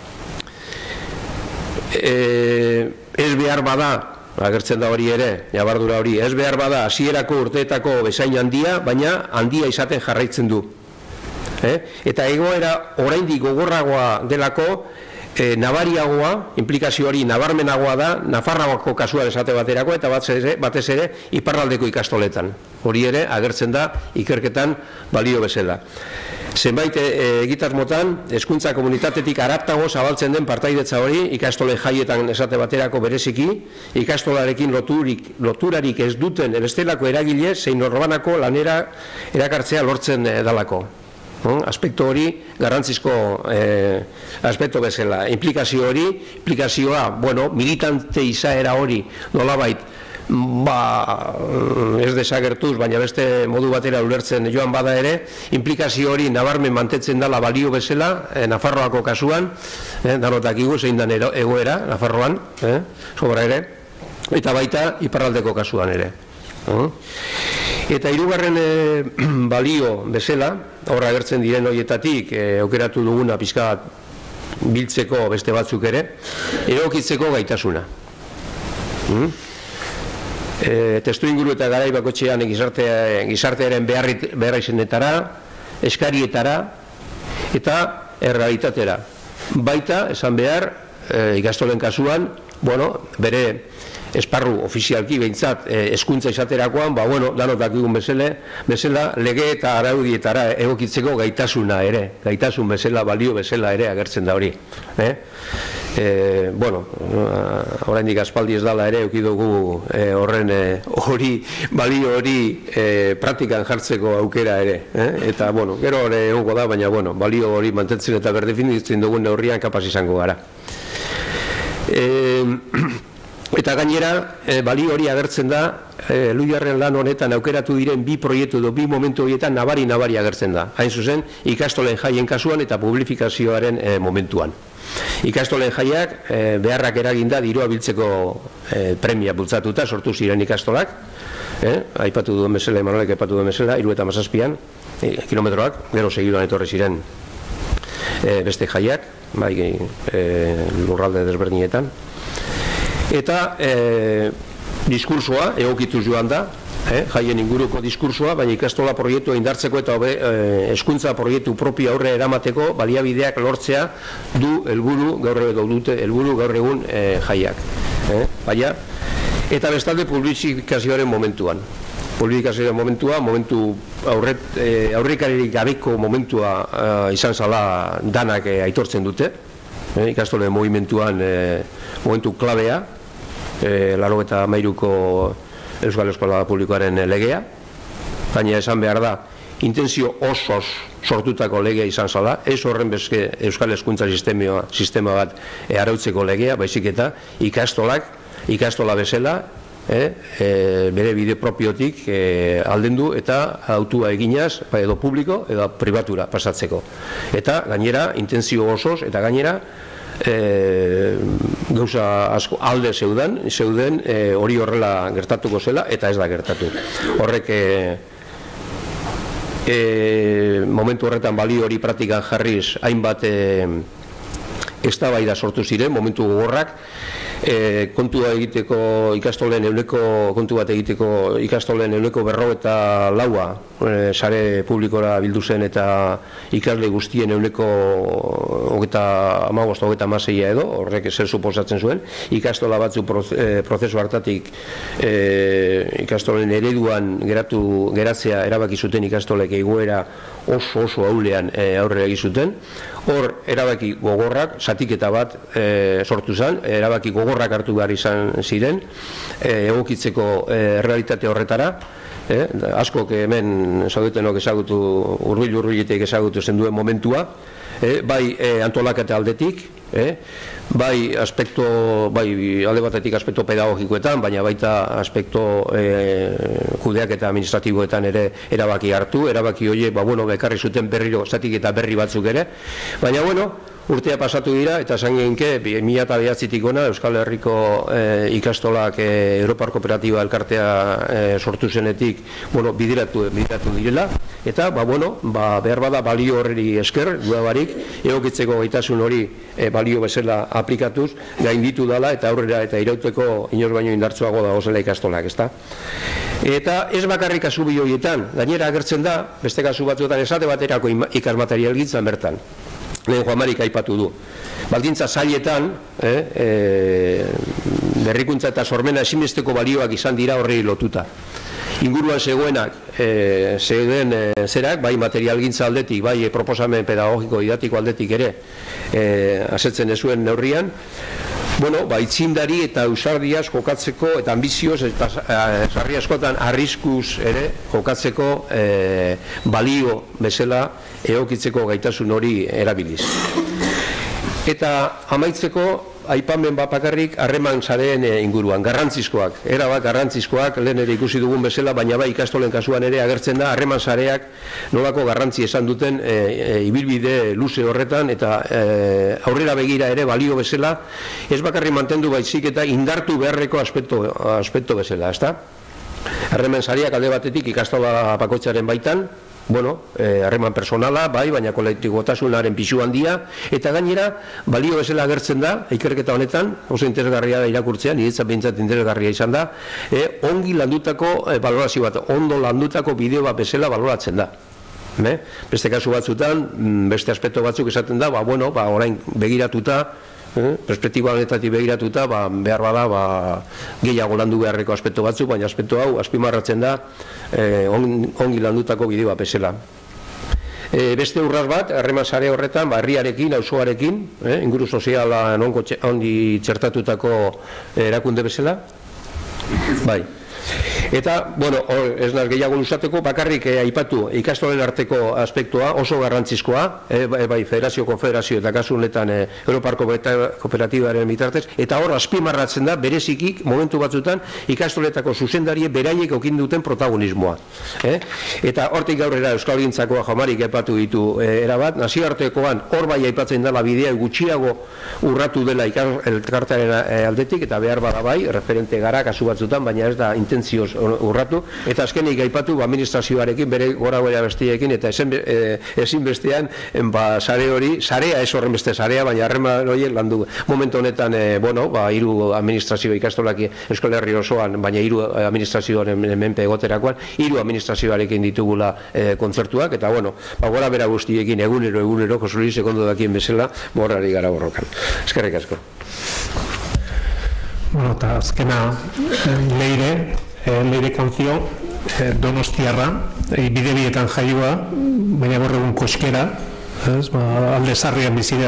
Ez behar bada, agertzen da hori ere, jabardura hori, ez behar bada hasierako urteetako bezain handia, baina handia izaten jarraitzen du. Eta egoera oraindik gogorragoa delako, nabariagoa, implikazio hori nabarmenagoa da, Nafarroako kasua esate baterako, eta batez ere iparraldeko ikastoletan. Hori ere agertzen da ikerketan balio bezala. Zenbait egitasmotan, hezkuntza komunitatetik haratago zabaltzen den partaidetza hori, ikastole jaietan esate baterako bereziki, ikastolarekin loturarik ez duten bestelako eragile zein norbanako lanera erakartzea lortzen dalako. Aspektu hori garrantzizko aspektu bezala. Implikazio hori, implikazioa, bueno, militante izaera hori nolabait, ba, ez desagertuz, baina beste modu batera ulertzen joan bada ere, implikazio hori nabarmen mantentzen dela balio bezala, Nafarroako kasuan, danotak igu zein den egoera, Nafarroan, sobra ere, eta baita iparraldeko kasuan ere. Eta hirugarren balio bezala, horra agertzen diren horietatik, aukeratu duguna pixka biltzeko beste batzuk ere, egokitzeko gaitasuna. Testu inguru eta garai bakotxean gizartearen beharra izenetara, eskarietara eta errealitatera. Baita, esan behar, ikastolen kasuan, bere esparru ofizialki behintzat hezkuntza izaterakoan, ba, bueno, danotak egun bezala, lege eta araudietara egokitzeko gaitasuna ere, gaitasun bezala, balio bezala ere agertzen da hori. Bueno, oraindik aspaldi ez dala ere, euki dugu horren hori, balio hori praktikan jartzeko aukera ere. Eta, bueno, gero hori egongo da, baina, bueno, balio hori mantentzen eta berdefinitzen dugun neurrian kapaz izango gara. Eta gainera, balio hori agertzen da, Elhuyarren lan honetan aukeratu diren bi proiektu edo bi momentu horietan nabari-nabari agertzen da. Hain zuzen, ikastolen jaien kasuan eta publifikazioaren momentuan. Ikastolen jaiak beharrak eraginda dirua biltzeko premia bultzatuta sortu ziren ikastolak. Aipatu duen bezala, Emanolek aipatu duen bezala, hiru eta hamazazpian kilometroak, gero segiduan etorri ziren beste jaiak, lurralde desberdinetan. Eta diskursoa egokituz joan da, jaien inguruko diskursoa, baina ikastola proiektua indartzeko eta hezkuntza proiektu propio aurre eramateko baliabideak lortzea du helburu gaur edo dute helburu gaur egun jaiak. Baina, eta bestalde publifikazioaren momentuan. Publifikazioaren momentua, momentu aurrekaririk gabeko momentua izan zala danak aitortzen dute. Ikastolen movimentuan momentu klabea, laro eta hamairuko Euskal Eskola Publikoaren legea, baina esan behar da, intentzio osoz sortutako legea izan zala, ez horren bezke Euskal Hezkuntza sistema bat arautzeko legea, baizik eta ikastolak, ikastola bezala, bere bide propiotik aldendu eta autua eginaz, edo publiko edo pribatura pasatzeko. Eta gainera, intentzio osoz, eta gainera, gauza asko alde zeuden, zeuden hori horrela gertatuko zela, eta ez da gertatu. Horrek momentu horretan balio hori praktikan jarriz hainbat eztabaida sortu ziren, momentu gogorrak, kontua egiteko ikastolen euneko, kontu bat egiteko ikastolen euneko berro eta laua sare publikora bildu zen eta ikasle guztien euneko hogeita hamabost, hogeita hamaseia edo, horrek zer suposatzen zuen, ikastola batzu prozesu hartatik ikastolen ereduan geratu geratzea erabaki zuten ikastolek egoera oso oso aulean aurrera egin zuten. Hor, erabaki gogorrak, zatiketa bat sortu zen, erabaki gogorrak hartu behar izan ziren, egokitzeko realitate horretara, askok hemen zaudetenok ezagutu, urbil-urbiletek ezagutu zen duen momentua, bai antolaketa aldetik, bai aspekto, bai alde batetik aspekto pedagogikoetan, baina baita aspekto kudeak eta administratiboetan ere erabaki hartu, erabaki horiek, ba bueno, bekarri zuten berriro, zatik eta berri batzuk ere, baina bueno, urtea pasatu dira, eta esan genke, mila eta behatzitik ona, Euskal Herriko ikastolak Europar Kooperatiba elkartea sortu zenetik, bueno, bideratu direla, eta, ba, bueno, behar bada balio horreri esker, duda barik, egokitzeko gaitasun hori balio bezala aplikatuz, gainditu dela, eta aurrera eta irauteko inoz baino indartsuago da gozela ikastolak, ezta? Eta ez bakarrik kasu bi horietan, gainera agertzen da, beste kasu batzuetan esate baterako ikasmaterial gintzan bertan. Lehen Juan Marik aipatu du. Baldintza zailetan, berrikuntza eta sormena ezinbesteko balioak izan dira horrei lotuta. Inguruan zegoenak, zeuden zerak, bai materialgintza aldetik, bai proposamen pedagogiko didatiko aldetik ere, asetzen ezuen neurrian, bueno, ba, itzindari eta ausardiaz jokatzeko eta ambizioz eta sarri askotan arriskuz ere jokatzeko e, balio bezala egokitzeko gaitasun hori erabiliz. Eta amaitzeko aipamen bat bakarrik harreman sareen inguruan, garrantzizkoak, erabat garrantzizkoak, lehen ere ikusi dugun bezala, baina bai ikastolen kasuan ere agertzen da, harreman sareak nolako garrantzi esan duten e, e, ibilbide luze horretan, eta e, aurrera begira ere balio bezala, ez bakarrik mantendu baizik eta indartu beharreko aspekto, aspekto bezala, ezta? Harreman sareak alde batetik ikastola bakoitzaren baitan, bueno, harreman eh, personala, bai, baina kolektibotasunaren pisu handia, eta gainera, balio bezala agertzen da, ikerketa honetan, oso interesgarria da irakurtzea, niretzat behintzat interesgarria izan da, eh, ongi landutako eh, balorazio bat, ondo landutako bideo bat bezala baloratzen da. Eh? Beste kasu batzutan, beste aspektu batzuk esaten da, ba, bueno, ba, orain begiratuta, Eh, perspektiba honetatik begiratuta, ba, behar bada ba, gehiago landu beharreko aspektu batzuk, baina aspektu hau azpimarratzen da eh, on, ongi landutako bideo bat bezala. E, beste urraz bat, harreman sare horretan, ba, herriarekin, auzoarekin, eh, inguru soziala ondi txertatutako erakunde bezala, bai. Eta, bueno, ez naz gehiago luzateko, bakarrik eh, aipatu ikastolen arteko aspektua oso garrantzizkoa, eh, bai, federazio, konfederazio eta kasu honetan eh, Europar Kooperatibaren bitartez, eta hor azpimarratzen da, berezikik, momentu batzutan, ikastoletako zuzendarie beraiek okin duten protagonismoa. Eh? Eta hortik gaurrera Euskalgintzakoa jamarik aipatu ditu eh, erabat, nazioartekoan hor bai aipatzen dela bidea gutxiago urratu dela elkartearen eh, aldetik, eta behar bada bai, referente gara kasu batzutan, baina ez da intentzioz urratu, eta azkenik aipatu administrazioarekin, bere gora goia bestiekin, eta ezin bestean ba, sare hori, sarea ez horren beste sarea, baina harreman horiek landu momentu honetan, bueno, ba, hiru administrazio ikastolaki Euskal Herri osoan, baina hiru administrazioaren menpe egoterakoan, hiru administrazioarekin ditugula kontzertuak, eta bueno, ba, gora bera guztiekin egunero, egunero, Josuli sekondo dakien bezala, borrari gara borrokan. Eskerrik asko. Bueno, eta azkena leire, leire kanzio, donostiarra, bide bietan jaioa, baina borregun koskera, alde zarrian bizira,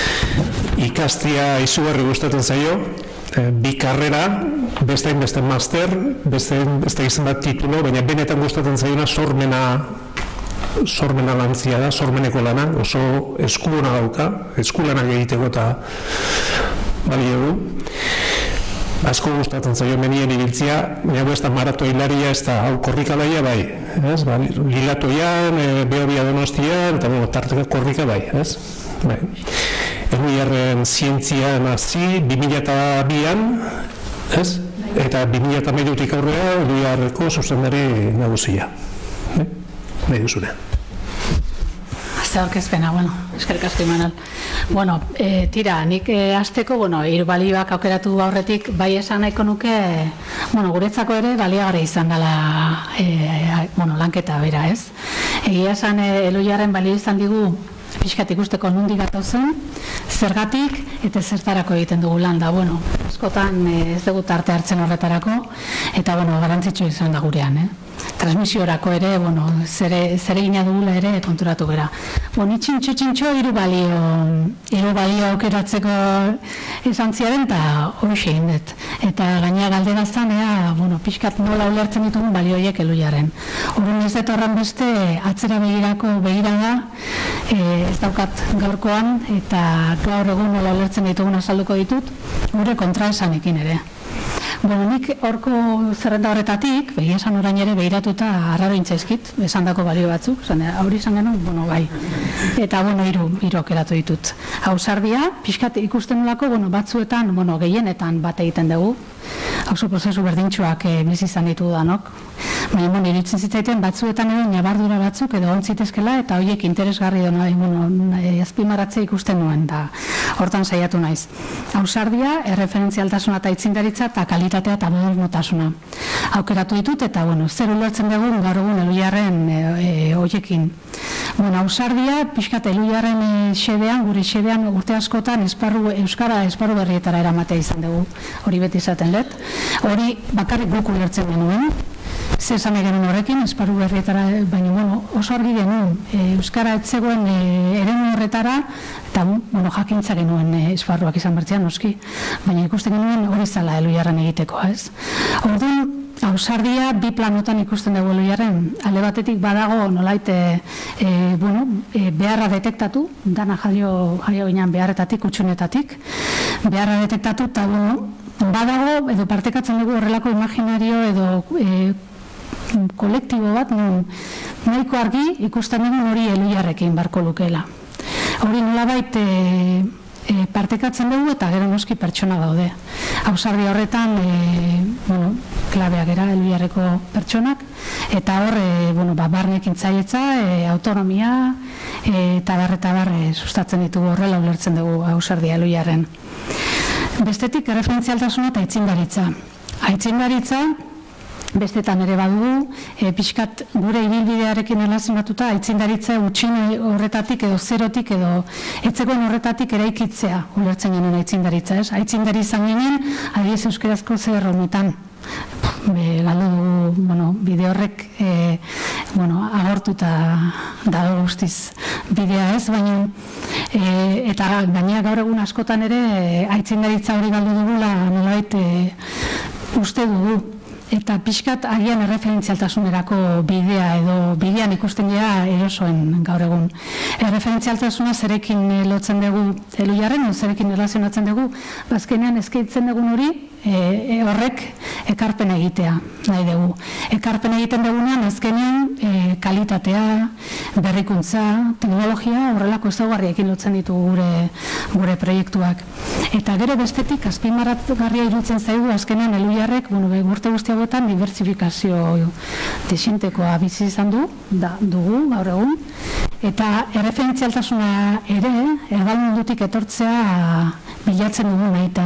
ikastia izugarri gustatzen zaio, bi karrera, beste beste master, beste izan bat titulo, baina benetan gustatzen zaiona sormena sormena lantzia da, sormeneko lana, oso eskulana dauka, eskulanak egiteko eta balio du. Asko gustatzen zaio menien ibiltzia, baina ez da marato hilaria, ez da hau korrika daia bai, ez? Ba, Lilatoian, Beobia Donostian, eta bueno, tarteka korrika bai, ez? Bai. Eguiarren zientzia nazi, bi mila bian, ez? Eta bi mila hamairutik aurrera, Eguiarreko zuzendari nagusia. Nahi duzune. Azte aurkezpena, bueno, eskerrik asko Imanol. Bueno, e, tira, nik e, azteko, bueno, hiru balioak aukeratu aurretik, bai esan nahiko nuke, bueno, guretzako ere baliagarri izan dela, e, bueno, lanketa bera, ez? Egia esan, e, Eloiarren balio izan digu, pixkat ikusteko nundi gatozen, zergatik eta zertarako egiten dugu lan da, bueno, askotan e, ez dugu arte hartzen horretarako, eta, bueno, garantzitsu izan da gurean, eh? Transmisiorako ere, bueno, zere, zere gina dugula ere konturatu gara. Bueno, itxintxo, txintxo, hiru balio, hiru balio aukeratzeko izan ziaren, eta hori egin dut. Eta gainera galdera zan, ea, bueno, pixkat nola ulertzen ditugun balioiek Eloiarren. Horren ez dut horren beste, atzera begirako begira da, e, ez daukat gaurkoan, eta gaur egun nola ulertzen ditugun azalduko ditut, gure kontraesanekin ere. Bueno, nik horko zerrenda horretatik, behi esan orain ere behiratuta harraro intzaizkit, esan dako balio batzuk, hori izan genuen, bueno, bai. Eta, bueno, hiru, hiru aukeratu ditut. Ausardia, pixkat ikusten nolako, bueno, batzuetan, bueno, gehienetan bat egiten dugu, oso prozesu berdintxuak e, bizi izan ditu danok. Baina, bueno, iruditzen zitzaiten batzuetan edo nabardura batzuk edo ontzitezkela eta horiek interesgarri dena, bueno, azpimarratzea ikusten nuen, da hortan saiatu naiz. Ausardia, erreferentzialtasuna eta itzindaritza eta kalitatea eta modernotasuna aukeratu ditut, eta, bueno, zer ulertzen dugu gaur egun Eloiarren horiekin. Bueno, ausardia, pixkat Eloiarren e, xedean, gure xedean urte askotan esparru, euskara esparru berrietara eramatea izan dugu, hori beti izaten let. Hori bakarrik guk ulertzen genuen, zer esan egin horrekin, esparru berrietara, baina bueno, oso argi genuen, e, euskara etzegoen e, eremu horretara eta bueno, jakintza genuen esparruak izan bertzean noski, baina ikusten genuen hori zala Elhuyarren egiteko, ez? Orduan, ausardia bi planotan ikusten dugu Elhuyarren, alde batetik badago nolait e, e, bueno, e, beharra detektatu, dana jaio, jaio ginean beharretatik, utxunetatik, beharra detektatu, eta bueno, badago, edo partekatzen dugu horrelako imaginario edo e, kolektibo bat, non nahiko argi ikusten dugu hori Elhuyarrekin barko lukeela. Hori nolabait e, e, partekatzen dugu eta gero noski pertsona daude. Ausardi horretan, e, bueno, klabeak era Elhuyarreko pertsonak, eta hor, e, bueno, ba, barnekintzailtza, e, autonomia, e, eta bar eta bar e, sustatzen ditugu horrela ulertzen dugu ausardia Elhuyarren. Bestetik, erreferentzialtasuna eta aitzindaritza. Aitzindaritza, bestetan ere badugu, e, pixkat gure ibilbidearekin erlazionatuta aitzindaritza utxin horretatik edo zerotik edo etzegoen horretatik eraikitzea ulertzen genuen aitzindaritza, ez? Aitzindari izan ginen, adiez euskarazko zer honetan. Galdu dugu, bueno, bide horrek e, bueno, agortuta dago guztiz bidea, ez? Baina, e, eta gainera gaur egun askotan ere e, aitzindaritza hori galdu dugula nolabait e, uste dugu. Eta pixkat agian erreferentzialtasunerako bidea edo bidean ikusten dira erosoen gaur egun. Erreferentzialtasuna zerekin lotzen dugu Elhuyarren, zerekin erlazionatzen dugu, bazkenean eskeitzen dugun hori, e, horrek ekarpen egitea nahi dugu. Ekarpen egiten dugunean azkenean e, kalitatea, berrikuntza, teknologia, horrelako ezaugarriekin lotzen ditugu gure, gure proiektuak. Eta gero bestetik, azpimarragarria iruditzen zaigu azkenean Elhuyarrek, bueno, urte guztiago diversifikazio desintekoa bizi izan du, da, dugu gaur egun, eta erreferentzialtasuna ere erbalmundutik etortzea bilatzen dugu nahita.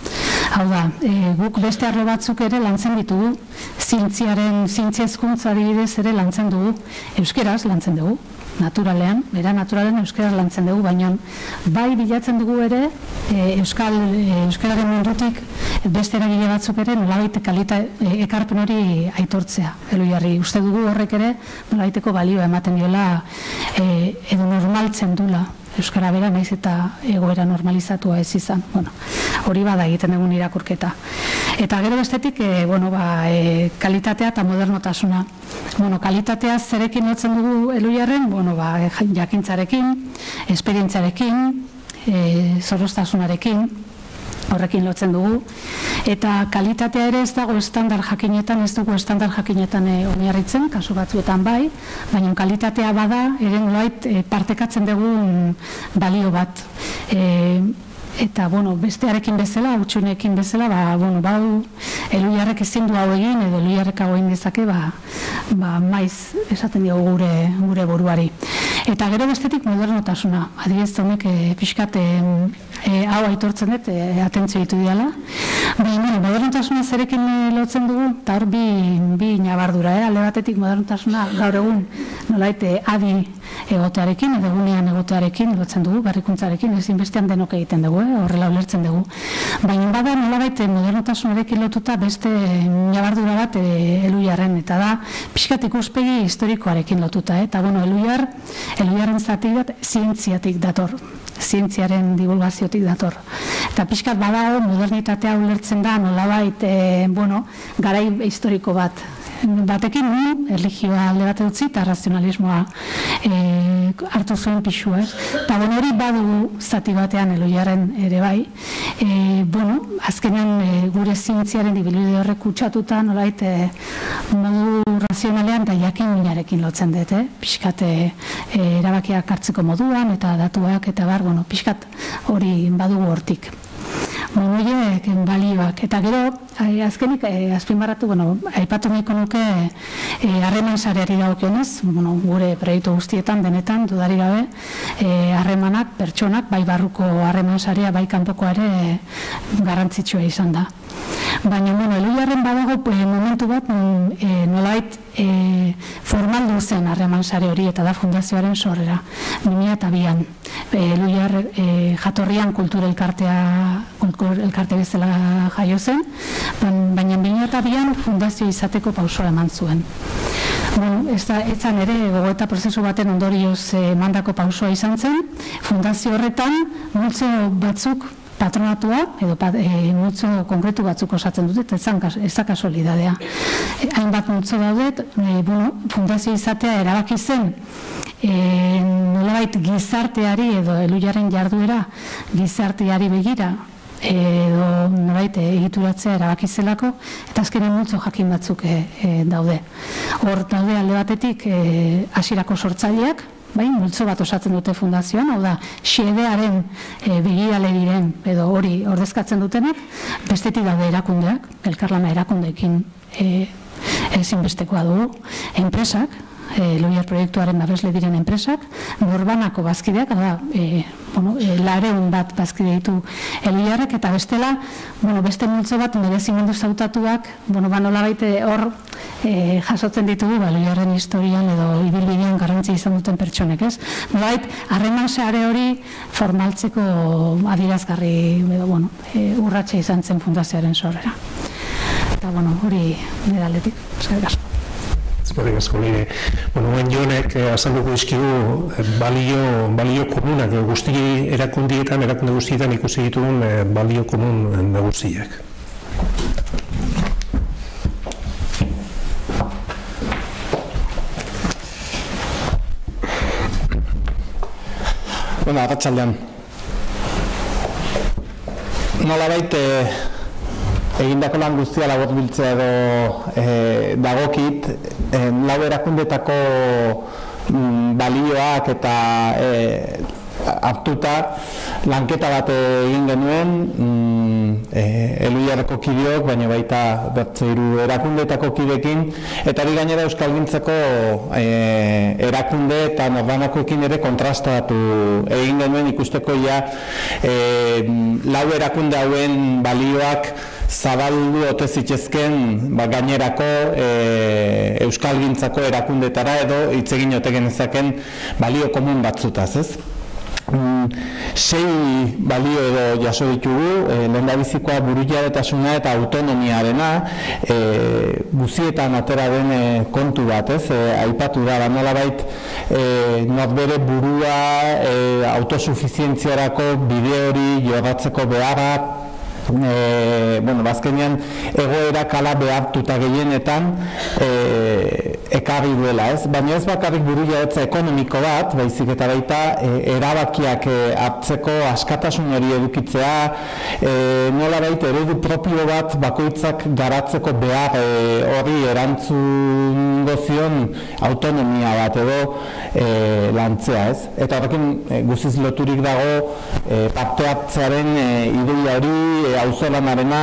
Hau da, e, guk beste arlo batzuk ere lantzen ditugu, zientziaren, zientzia hezkuntza adibidez ere lantzen dugu, euskeraz lantzen dugu, naturalean, bera naturalean euskeraz lantzen dugu, baina bai bilatzen dugu ere e, euskal, e, euskararen mundutik beste eragile batzuk ere nolabait kalita e, ekarpen hori aitortzea. Elhuyarri, uste dugu horrek ere nolabaiteko balioa ematen diola e, edo normaltzen dula euskara bera, naiz eta egoera normalizatua ez izan. Bueno, hori bada egiten dugun irakurketa. Eta gero bestetik, e, bueno, ba, e, kalitatea eta modernotasuna. Bueno, kalitatea zerekin lotzen dugu Elhuyarren, bueno, ba, jakintzarekin, esperientzarekin, e, zorroztasunarekin, horrekin lotzen dugu, eta kalitatea ere ez dago estandar jakinetan, ez dugu estandar jakinetan e, oinarritzen, kasu batzuetan bai, baina kalitatea bada, ere nolait e, partekatzen dugun balio bat. E, eta, bueno, bestearekin bezala, utxunekin bezala, ba, bueno, bau, Elhuyarrek ezin du hau egin, edo Elhuyarrek hau egin dezake, ba, ba, maiz esaten diogu gure, gure buruari. Eta gero bestetik modernotasuna, adibidez honek e, pixkat e, e, hau aitortzen dut, e, atentzio ditu diala. Baina, bueno, modernotasuna zerekin lotzen dugu, eta hor bi, bi nabardura, eh? Alde batetik modernotasuna gaur egun nolait e, adi egotearekin, edo egunean egotearekin lotzen dugu, berrikuntzarekin, ezin bestean denok egiten dugu, eh? Horrela ulertzen dugu. Baina bada nolabait modernotasunarekin lotuta beste nabardura bat e, Elhuyarren, eta da pixkat ikuspegi historikoarekin lotuta, eh? Eta bueno, Elhuyar, Elhuyarren zati bat zientziatik dator, zientziaren divulgaziotik dator. Eta pixkat badago modernitatea ulertzen da nolabait, e, bueno, garai historiko bat. Batekin, erlijioa alde bat utzi eta razionalismoa e, hartu zuen pixua. Eta bueno, hori badu zati batean Elhuyarren ere bai. E, bueno, azkenean e, gure zientziaren ibilbide horrek kutsatuta nolait e, modu razionalean eta jakinarekin lotzen dut, eh? Pixkat e, erabakiak hartzeko moduan eta datuak eta bar, bueno, pixkat hori badugu hortik. Monoiek balioak, eta gero azkenik eh, azpimarratu, bueno, aipatu nahiko nuke harreman eh, sareari dagokionez, bueno, gure proiektu guztietan denetan dudari gabe harremanak, eh, pertsonak, bai barruko harreman sarea, bai kanpoko ere eh, garrantzitsua izan da. Baina, bueno, Elhuyarren badago eh, momentu bat eh, nolait eh, formaldu zen harreman sare hori eta da fundazioaren sorrera, bi mila bian. Elhuyar eh, jatorrian kultura elkartea elkarte bezala jaio zen, baina bi mila bian fundazio izateko pausora eman zuen. Ez zan ere gogoeta prozesu baten ondorioz emandako pausua izan zen, fundazio horretan multzo batzuk patronatua, edo multzo konkretu batzuk osatzen dute, eta ez da kasualidadea. Hainbat multzo daudet, fundazio izatea erabaki zen, nolabait gizarteari edo Elhuyarren jarduera gizarteari begira, edo nolabait egituratzea erabaki zelako, eta azkenean multzo jakin batzuk daude. Hor daude alde batetik hasierako sortzaileak, bai, multzo bat osatzen dute fundazioan, hau da, xedearen begirale diren, edo hori ordezkatzen dutenak, bestetik daude erakundeak, elkarlana erakundeekin ezinbestekoa dugu, enpresak, Elhuyar proiektuaren babesle diren enpresak, norbanako bazkideak, da, lareun bat bazkide ditu Elhuyarrek, eta bestela, beste multzo bat merezimendu zautatuak, nolabait hor jasotzen ditugu Elhuyarren historian edo ibilbidean garrantzi izan duten pertsonek, ez? Nolabait, harreman sare hori formaltzeko adierazgarri urratsa izan zen fundazioaren sorrera. Eta, hori nire aldetik, eskerrik asko. Eskerrik asko, nire. Guen jonek azalduko izkigu balio komunak, guzti erakundietan, erakunde guztietan ikusi ditugun balio komun nagusiak. Bueno, arratsaldean. Nolabait egindako lan guztia labor biltzea edo dagokit, lau erakundetako balioak eta hartuta lanketa bat egin genuen Elhuyarreko kideok, baina baita bertze hiru erakundetako kideekin, eta hori gainera euskalgintzako erakunde eta norbanakoekin ere kontrastatu egin genuen ikusteko ja lau erakunde hauen balioak zabaldu ote zitezken gainerako euskalgintzako erakundetara edo hitz egin ote genezaken balio komun batzutaz, ez? Sei balio edo jaso ditugu, lehendabizikoa burujabetasuna eta autonomiarena, guzietan atera den kontu bat, ez? Aipatu da, nolabait norbere burua autosufizientziarako bide hori jorratzeko beharra, bazkenean egoera kala behartuta gehienetan ekarri duela, ez? Baina ez bakarrik burujabetza ekonomiko bat, baizik eta baita erabakiak hartzeko askatasun hori edukitzea, nolabait eredu propio bat bakoitzak garatzeko behar hori erantzungo zion autonomia bat edo lantzea, ez? Eta horrekin guziz loturik dago parte hartzearen ideia hori, auzolanarena,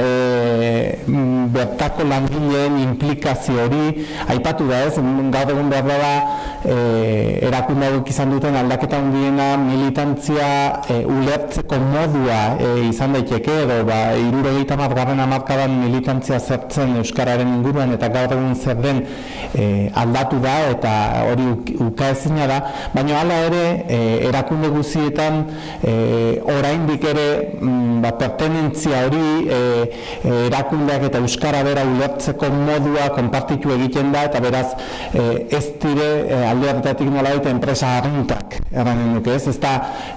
bertako langileen implikazio hori, aipatu da ez, gaur egun behar da erakunde hauek izan duten aldaketa handiena militantzia ulertzeko modua izan daiteke, edo hirurogeita hamargarren hamarkadan militantzia zertzen euskararen inguruan eta gaur egun zer den aldatu da eta hori ukaezina da, baina hala ere erakunde guztietan oraindik ere pertenentzia hori erakundeak eta euskara bera ulertzeko modua konpartitu egiten da, eta beraz ez dire alde hartatik nolabait enpresa arruntak erranen nuke, ez? Ez da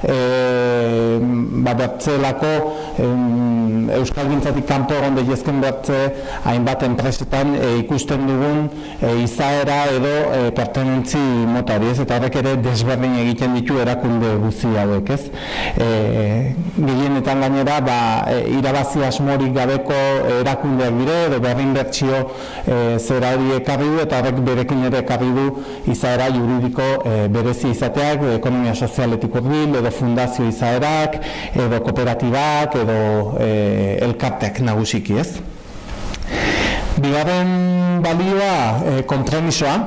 bertzelako euskalgintzatik kanpo egon daitezken bertze hainbat enpresetan ikusten dugun izaera edo pertenentzi mota hori, ez? Eta horrek ere desberdin egiten ditu erakunde guzti hauek, ez? Gehienetan gainera irabazi asmorik gabeko erakundeak dire, edo berrinbertsio zera hori ekarri du, eta horrek berekin ere ekarri du izaera juridiko berezi izateak, ekonomia sozialetik hurbil, edo fundazio izaerak, edo kooperatibak, edo elkarteak nagusiki, ez? Bigarren balioa konpromisoa,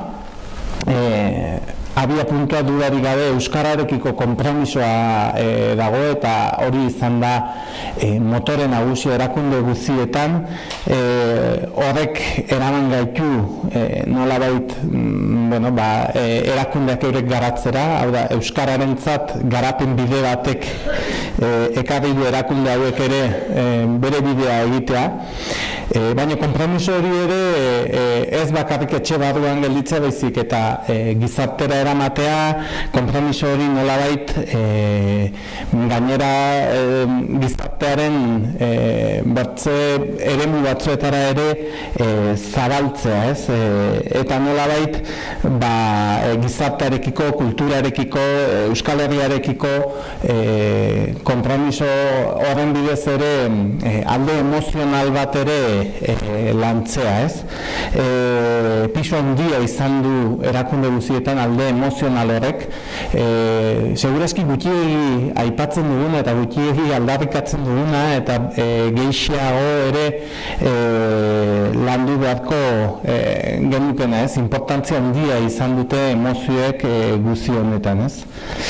abia puntua dudarik gabe euskararekiko konpromisoa dago, eta hori izan da motore nagusia erakunde guztietan. Horrek eraman gaitu nolabait erakundeak eurek garatzera, hau da euskararentzat garapen bide batek ekarri du erakunde hauek ere bere bidea egitea. Baina konpromiso hori ere ez bakarrik etxe barruan gelditzea baizik eta gizartera eramatea, konpromiso hori nolabait gainera gizartearen bertze eremu batzuetara ere zabaltzea, ez? Eta nolabait gizartearekiko, kulturarekiko, Euskal Herriarekiko konpromiso horren bidez ere alde emozional bat ere lantzea, ez? Pisu handia izan du erakunde guztietan alde emozional horrek. Segurazki gutxiegi aipatzen duguna eta gutxiegi aldarrikatzen duguna eta gehiago ere landu beharko genukena, ez? Importantzia handia izan dute emozioek guzti honetan, ez?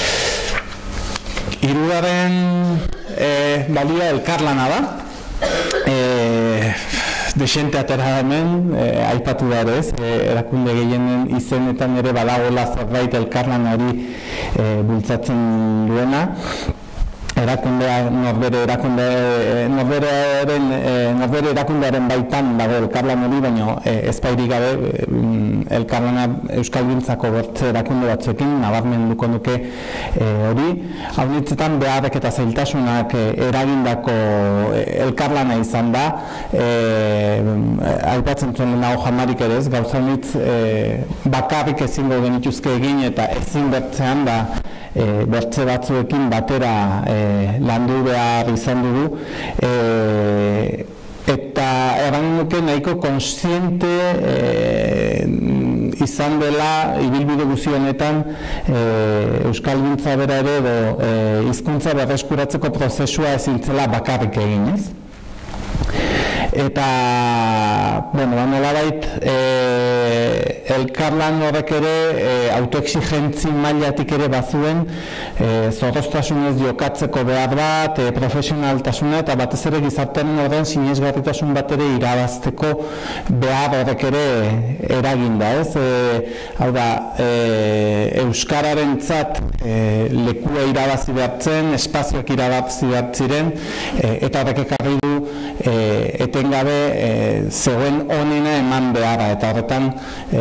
Hirugarren balioa elkarlana da. Desente atera hemen, aipatu da ere ez, erakunde gehienen izenetan ere badagoela zerbait elkarlanari bultzatzen duena. Erakundea, norbere erakundearen baitan dago elkarlan hori, baina ezpairik gabe elkarlana Euskalgintzako bertze erakunde batzuekin nabarmenduko nuke hori. Haunitzetan beharrek eta zailtasunak eragindako elkarlana izan da, aipatzen zuen lehenago Jamarik ere ez, gauza honitz bakarrik ezingo genituzke egin eta ezin bertzean da bertze batzuekin batera landu behar izan dugu, eta erran nuke nahiko konsiente izan dela ibilbide guzi honetan Euskalgintza bera ere edo hizkuntza berreskuratzeko prozesua ezin zela bakarrik egin, ez? Eta, bueno, nolabait, elkarlan horrek ere autoexigentzi mailatik ere bazuen zorroztasunez jokatzeko behar bat, profesionaltasuna eta batez ere gizartearen horren sinesgarritasun bat ere irabazteko behar horrek ere eraginda, ez? Hau da, Euskararentzat lekua irabazi behartzen, espazioak irabazi behartziren, eta horrek ekarri du etengabe zegoen onena eman beharra, eta horretan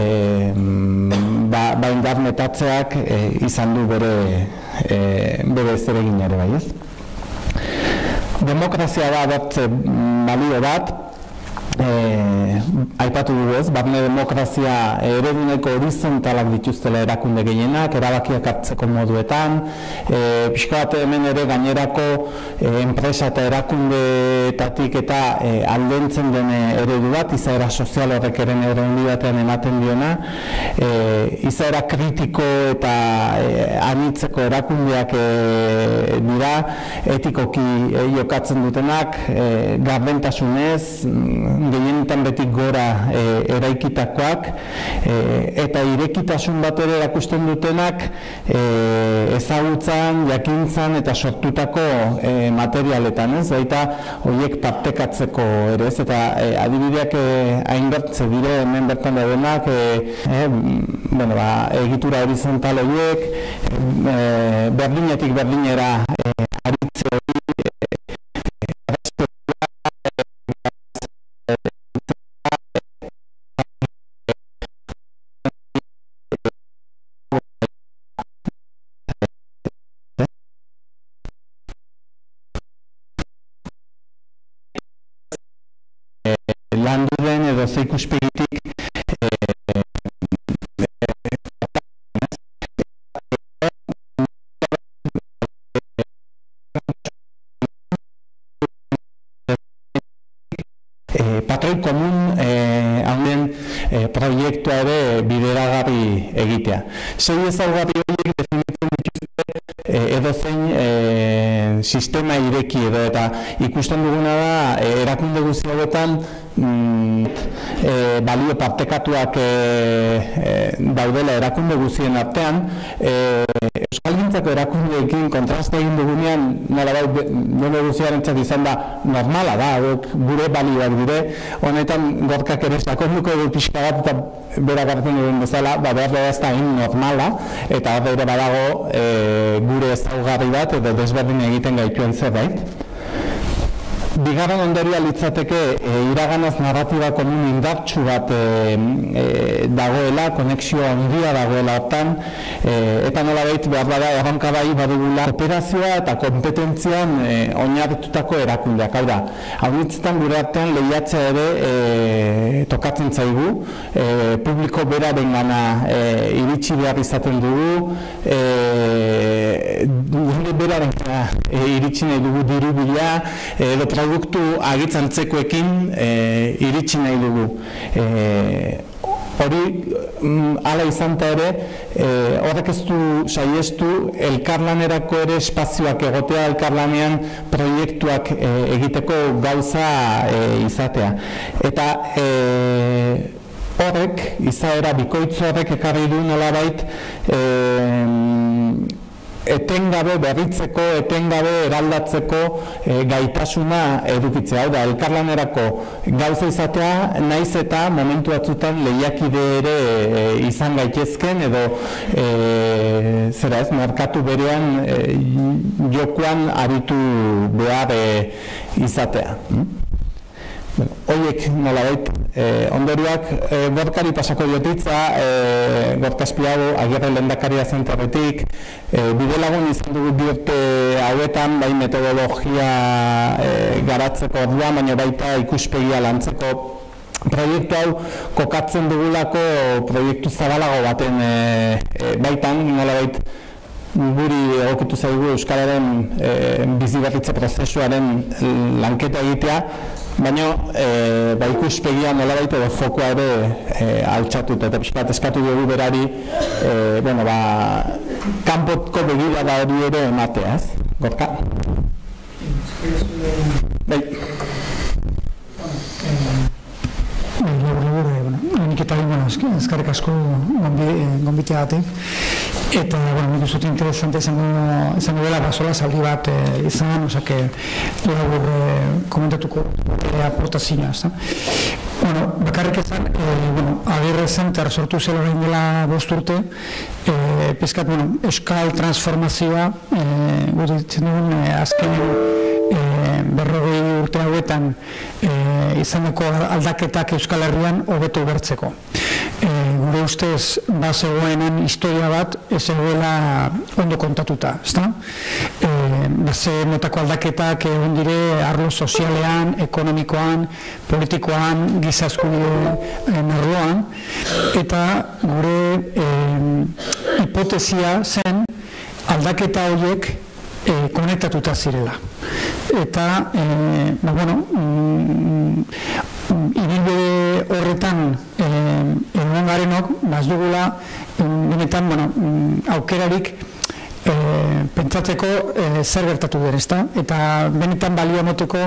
ba indar metatzeak izan du bere zeregin ere bai, ez? Demokrazia da bertze balio bat, aipatu dugu ez, barne demokrazia ereduneko horizontalak dituztela erakunde gehienak, erabakiak hartzeko moduetan, pixka bat hemen ere gainerako enpresa eta erakundeetatik eta aldentzen den eredu bat, izaera sozial horrek eren eredu batean ematen diona, izaera kritiko eta anitzeko erakundeak dira, etikoki jokatzen dutenak, gardentasunez, gehienetan betik gora eraikitakoak, eta irekitasun bat ere erakusten dutenak ezagutzan, jakintzan eta sortutako materialetan, ez? Eta horiek partekatzeko ere, ez? Eta adibideak hainbertze dire hemen bertan daudenak, egitura horizontal horiek, berdinetik berdinera aritze hori, landuren edo zeikuspegitik patroi komun hauen proiektua ere bideragarri egitea. Sei ezaugarri horiek definitzen dituzte edozein sistema ireki edo, eta ikusten duguna da erakunde guzti hauetan balio partekatuak daudela erakunde guztien artean. Euskalgintzako erakundeekin kontraste egin dugunean nolabait nire guztiarentzat izan da normala da, gure balioak dire, honetan gorkak ere sakonduko du pixka bat eta berak hartzen duen bezala, behar da ez da egin normala, eta hor ere badago gure ezaugarri bat edo desberdin egiten gaituen zerbait. Bigarren ondorioa litzateke iraganaz narratiba komun indartsu bat dagoela, konexioa handia dagoela hortan, eta nolabait behar bada erronka bai badugula operazioa eta kompetentzian oinarritutako erakundeak. Hau da, hau nintzetan gure artean lehiatzea ere tokatzen zaigu, publiko beraren gana iritsi behar izaten dugu, jende beraren gana iritsi nahi dugu diru bila, edo produktu agitzaintzekoekin iritsi nahi dugu. Hori, hala izan eta ere, horrek ez du saiestu elkarlanerako ere espazioak egotea, elkarlanean proiektuak egiteko gauza izatea. Eta horrek, izaera bikoitz horrek ekarri du nolabait etengabe berritzeko, etengabe eraldatzeko gaitasuna edukitzea. Hau da, elkarlanerako gauza izatea, naiz eta momentu batzutan lehiakide ere izan gaitezken edo zera ez, merkatu berean jokoan aritu behar izatea. Horiek nolabait ondorioak Gorkari pasako diotitza, Gorka Azpiazu Agirre lehendakaria zenterretik, bidelagun izan dugu bi urte hauetan, bai metodologia garatzeko orduan, baina baita ikuspegia lantzeko proiektu hau kokatzen dugulako proiektu zabalago baten baitan, nolabait guri egokitu zaigu Euskararen biziberritze prozesuaren lanketa egitea, baina ikuspegia nolabait edo fokoa ere altxatut, eta pixkat eskatu dugu berari kanpoko begirada hori ere ematea, ez? Gorka? Bai. Nik eta ezkarrik asko gonbiteagatik. Eta, bueno, nik uste interesante izango dela basola zaldi bat izan, osake, labur komentatuko aportazioa, ez da. Bueno, bakarrik ezan, Agirre Center sortu zela orain dela bost urte, pizkat, bueno, euskal transformazioa, gure ditzen dugun, azken berrogei urte hauetan izaneko aldaketak Euskal Herrian hobeto ulertzeko. Gure ustez, bazegoenen historia bat ez egoela ondo kontatuta, ezta? Baze motako aldaketak egon dire arlo sozialean, ekonomikoan, politikoan, giza eskubideen arloan, eta gure hipotesia zen aldaketa horiek konektatuta zirela. Eta, bueno, ibilbide horretan egon garenok, ez dugula, benetan, aukerarik pentsatzeko zer gertatu den, ezta? Eta benetan balio emoteko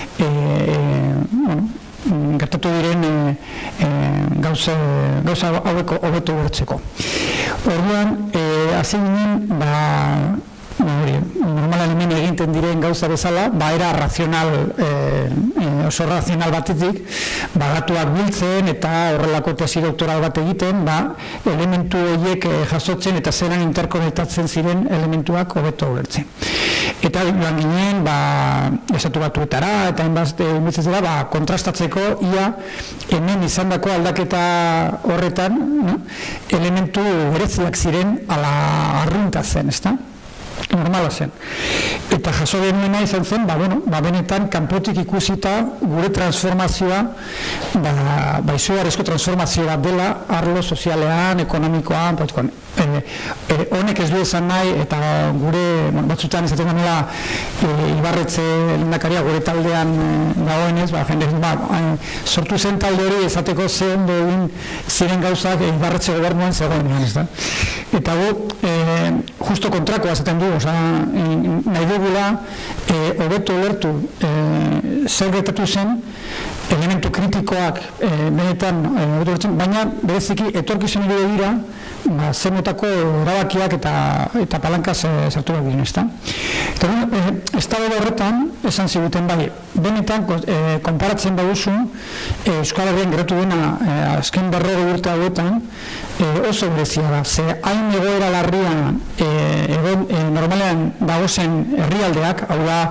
gertatu diren gauza haueko hobeto ulertzeko. Orduan, hasi ginen, ba, normalan hemen eginten diren gauza bezala, ba era razional, oso razional batetik, bagatuak biltzen eta horrelako tesi doktoral bat egiten, ba elementu horiek jasotzen eta zeran interkonektatzen ziren elementuak hobeto ulertzen. Eta joan ginen, ba, esatu batuetara eta enbazte unbitzezera, ba, kontrastatzeko ia hemen izandako aldaketa horretan, elementu bereziak ziren ala arrunta zen, ezta? Normala zen. Eta jaso genuena izan zen, ba, bueno, ba, benetan kanpotik ikusita gure transformazioa, ba, ba izugarrizko transformazioa dela arlo sozialean, ekonomikoan, politikoan. Honek ez du esan nahi, eta gure, bueno, batzutan izaten ganela Ibarretxe lehendakaria gure taldean dagoenez, ba, jende, ba, sortu zen talde hori esateko ze ondo egin ziren gauzak Ibarretxe gobernuan zegoenean, ez da? Eta gu, justo kontrakoa esaten du, nahi dugula hobeto ulertu zer gertatu zen, elementu kritikoak benetan hobeto ulertzen, baina bereziki etorkizunari begira ze motako erabakiak eta palankaz sartu behar diren, ezta? Eta eztabaida horretan esan ziguten bai, benetan konparatzen baduzu Euskal Herrian geratu dena azken berrogei urte hauetan oso berezia da, ze hain egoera larrian normalean dagozen herrialdeak, hau da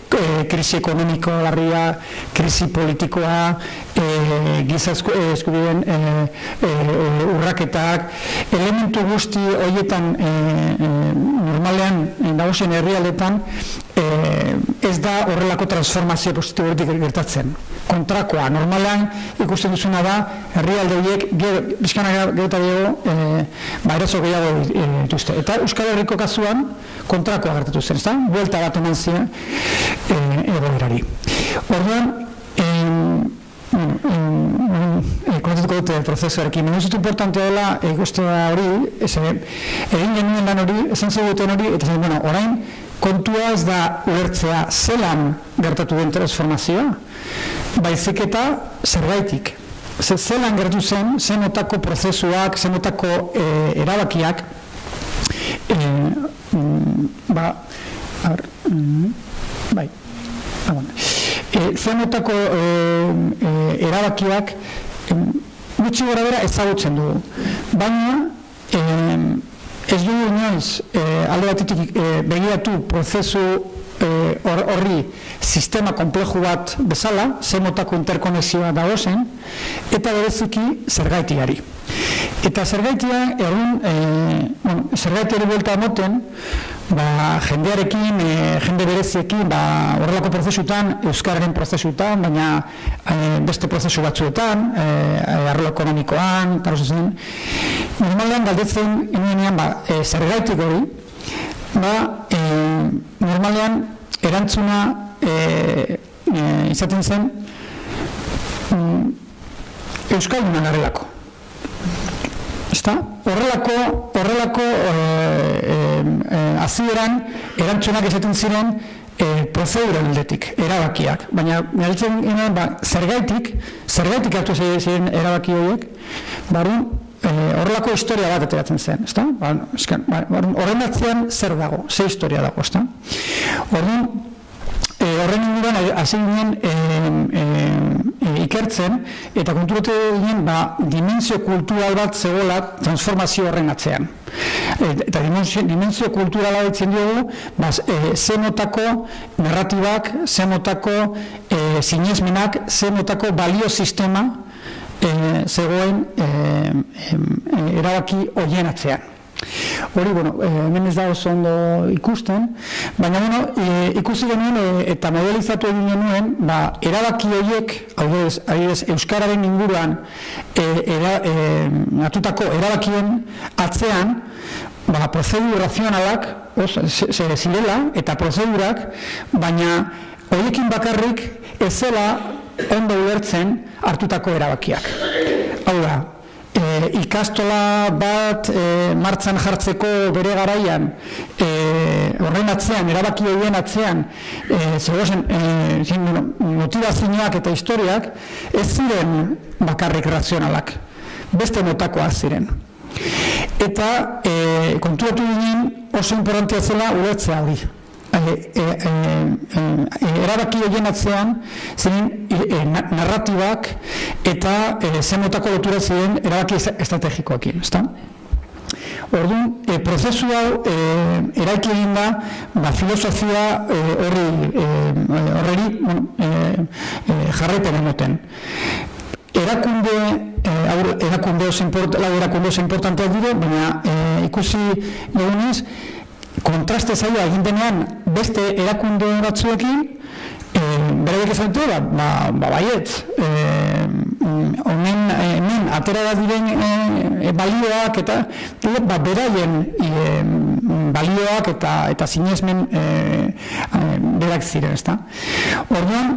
krisi ekonomiko larria, krisi politikoa, giza eskubideen urraketak, elementu guzti horietan normalean nagusen herrialdetan ez da horrelako transformazio positiboetik gertatzen. Kontrakoa, normalean ikusten duzuna da herrialde horiek bizkana gero eta gero eraso gehiago dituzte. Eta Euskal Herriko kasuan kontrakoa gertatu zen, ezta? Buelta bat eman ziren egoerari. Orduan, komentatuko dute prozesuarekin, nire zutu importantea dela ikustea hori, egin genuen lan hori, esan zeguten hori, eta zen, bueno, orain, kontua ez da ulertzea zelan gertatu den transformazioa, baizik eta zerbaitik. Zelan gertu zen, zenotako prozesuak, zenotako erabakiak, ba, bai, zenotako erabakiak gutxi gora bera ezagutzen dugu. Baina, ez dugu inoiz alde batetik begiratu prozesu horri sistema kompleju bat bezala, zenotako interkonexioa dago zen, eta bereziki zergaitiari. Eta zergaitia, egun, zergaitiari buelta moten, jendearekin, jende bereziekin, horrelako prozesutan, euskararen prozesutan, baina beste prozesu batzuetan, arlo ekonomikoan, eta hori zen, normalean galdetzen inuenean, zergaitik hori, normalean erantzuna izaten zen euskaldunan garelako. Horrelako, horrelako hasieran erantzunak esaten ziren prozedura aldetik, erabakiak. Baina, nahiltzen ginen, zergaitik, zergaitik hartu ziren erabaki horiek, horrelako historia bat ateratzen zen, ezta? Horren atzean zer dago, ze historia dago, ezta? Horren inguruan hasi ginen ikertzen, eta konturatu ginen dimensio kultural bat zegoela transformazio horren atzean. Eta dimensio kulturala ditzen diogu, zenotako narratibak, zenotako sinesmenak, zenotako balio sistema zegoen erabaki horien atzean. Hori, bueno, hemen ez da oso ondo ikusten, baina, bueno, ikusi genuen eta modelizatu egin genuen, erabaki horiek, adibidez, euskararen inguruan hartutako erabakien atzean, prozedu razionalak zirela eta prozedurak, baina horiekin bakarrik ez zela ondo ulertzen hartutako erabakiak. Hau da, ikastola bat martxan jartzeko bere garaian, horren atzean, erabaki horien atzean, zegozen motivazioak eta historiak, ez ziren bakarrik razionalak, beste motakoak ziren. Eta konturatu ginen oso importantea zela ulertzea hori. Erabaki horien atzean ziren narratibak eta zenotako lotura ziren erabaki estrategikoekin. Orduan, prozesu hau eraiki egin da filosofia horreri jarraipen emoten. Erakunde, erakunde oso importanteak dire, baina ikusi dugunez, kontraste zaila egin denean beste erakunde batzuekin, beraiek esan dute, baiet, hemen atera da diren balioak eta beraien balioak eta sinesmen berak ziren, ezta? Orduan,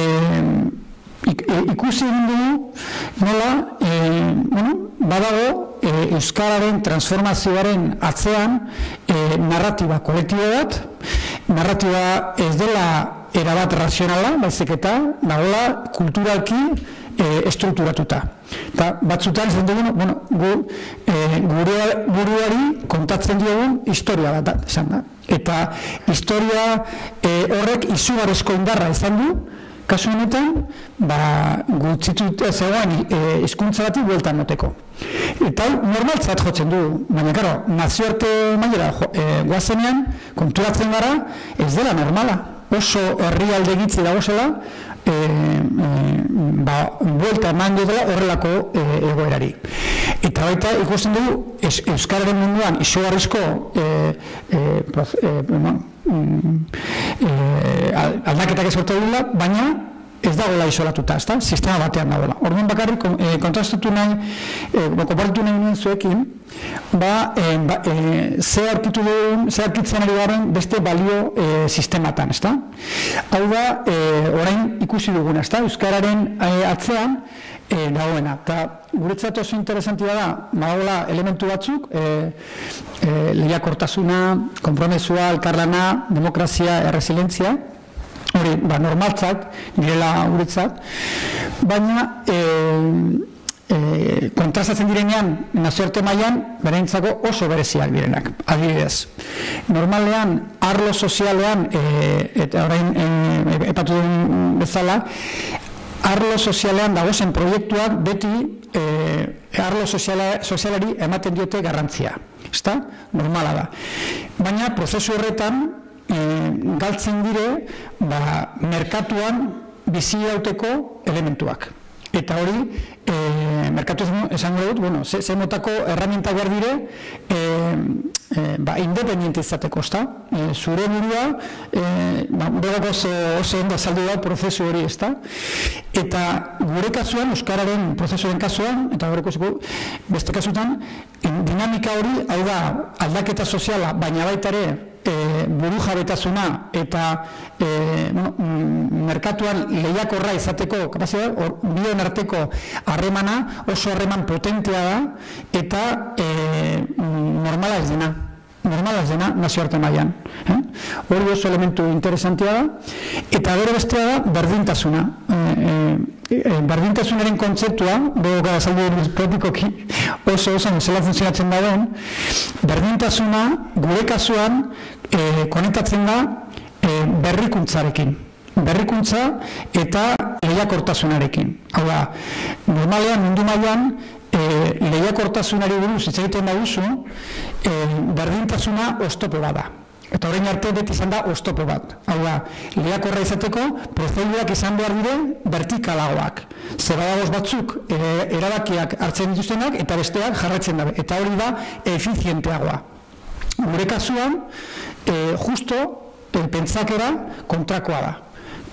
ikusi egin dugu, nola, badago euskararen transformazioaren atzean narratiba kolektibo bat, narratiba ez dela erabat razionala, baizik eta dagoela kulturalki estrukturatuta. Eta batzutan zen dugu, buruari kontatzen diogun historia bat esan da. Eta historia horrek izugarrizko indarra izan du, kasu honetan, gutxitut zegoen hizkuntza bati bueltan noteko. Eta normaltzat jotzen du, baina, karo, nazioarte mailera guazenean, konturatzen gara, ez dela normala. oso herrialde gitzi dagozela, e, e, ba, buelta eman dutela horrelako e, egoerari. Eta baita ikusten dugu euskararen munduan izugarrizko e, e, e, e, aldaketak ezortu dugula, baina ez dagoela isolatuta, ezta? Sistema batean dagoela. Orduan bakarrik e, kontrastatu nahi, e, konparatu nahi nuen zuekin, ba, e, ba e, ze aurkitu dugun, ze aurkitzen ari garen beste balio e, sistematan, ezta? Hau da, e, orain ikusi duguna, ezta? Euskararen e, atzean e, dagoena. Eta guretzat oso interesantia da, badagoela elementu batzuk, e, e, lehiakortasuna, konpromesua, elkarlana, demokrazia, erresilientzia, hori, ba, normaltzat, direla guretzat, baina e, e, kontrastatzen direnean nazioarte mailan berentzako oso bereziak direnak. Adibidez, normalean, arlo sozialean, e, eta orain e, epatu duen bezala, arlo sozialean dagozen proiektuak beti e, arlo soziala, sozialari ematen diote garrantzia. Ezta? Normala da. Baina, prozesu horretan, E, galtzen dire ba, merkatuan bizi irauteko elementuak. Eta hori, e, merkatu esango dut, bueno, ze, ze motako erramientak behar dire e, e, ba, independiente izateko, ezta? E, zure burua, e, ba, begok oso, oso ondo azaldu da prozesu hori, ezta? Eta gure kasuan, euskararen prozesuaren kasuan, eta gure beste kasutan, dinamika hori, hau da, aldaketa soziala, baina baita ere, E, buru jabetasuna eta e, no, merkatuan lehiakorra izateko kapazitatea, bion arteko harremana oso harreman potentea da eta e, normala ez dena. Normala ez dena nazioarte mailan. Eh? Hori oso elementu interesantia da. Eta gero bestea da berdintasuna. E, e, berdintasunaren kontzeptua, bego gara saldu propikoki, oso oso zela funtzionatzen dagoen, berdintasuna gure kasuan e, konektatzen da e, berrikuntzarekin. Berrikuntza eta lehiakortasunarekin. Hau da, normalean mundu mailan e, lehiakortasunari buruz hitz egiten baduzu, e, berdintasuna oztopo bat da. Eta orain arte beti izan da oztopo bat. Hau da, lehiakorra izateko prozedurak izan behar dire vertikalagoak. Zeradagoz batzuk e, erabakiak hartzen dituztenak eta besteak jarraitzen dabe. Eta hori da efizienteagoa. Gure kasuan, e, justo e, pentsakera kontrakoa da.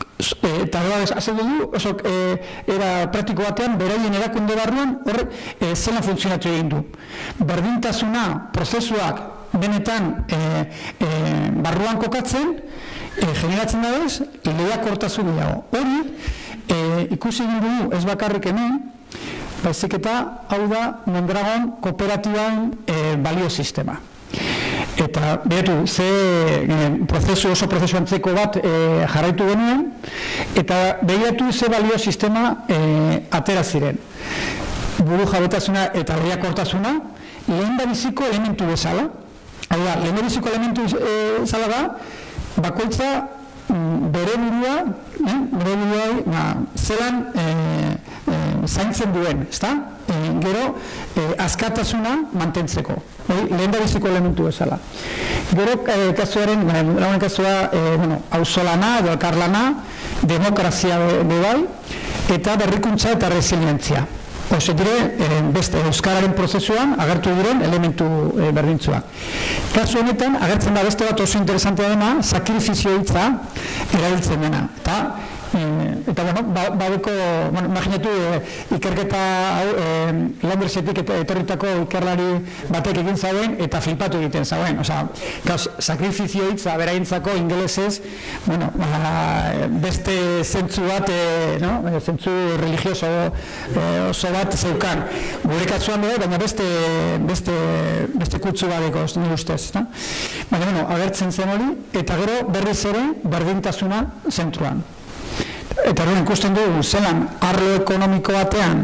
E, eta gara, hazen dugu, oso e, era praktiko batean, beraien erakunde barruan horrek e, zela funtzionatu egin du. Berdintasuna, prozesuak, benetan e, e, barruan kokatzen, e, generatzen da bez, lehiakortasun gehiago. Hori, e, ikusi egin dugu ez bakarrik hemen, baizik eta hau da Mondragon kooperatiban e, balio sistema. Eta behatu, ze e, prozesu oso prozesu antzeko bat e, jarraitu genuen, eta behatu ze balio sistema e, atera ziren. Buru jabetasuna eta lehiakortasuna, lehen da biziko elementu bezala. Hau da, lehen da biziko elementu bezala da, bakoitza bere burua, eh, bere burua, na, zelan e, e, zaintzen duen, ezta? E, gero, e, askatasuna mantentzeko. Lehen da biziko elementu bezala. Gero, e, kasuaren, launen kasua, e, bueno, auzolana edo elkarlana, demokrazia be bai, eta berrikuntza eta resilientzia. Oso dire, e, beste euskararen prozesuan agertu diren elementu e, berdintzuak. Kasu honetan, agertzen da beste bat oso interesantea dena, sakrifizio hitza erabiltzen dena. Eta, e, eta bueno, badeko, bueno, imaginatu e, ikerketa hau, e, Londresetik etorritako ikerlari batek egin zauen eta flipatu egiten zauen. Osa, gauz, sakrifizio hitza beraintzako ingelesez, bueno, ba, beste zentzu bat, e, no? zentzu religioso e, oso bat zeukan. Gure kasuan dira, baina beste, beste, beste kutsu badeko, nire ustez. No? Baina, bueno, agertzen zen hori, eta gero berriz ere berdintasuna zentruan. Eta horren ikusten dugu, zelan arlo ekonomiko batean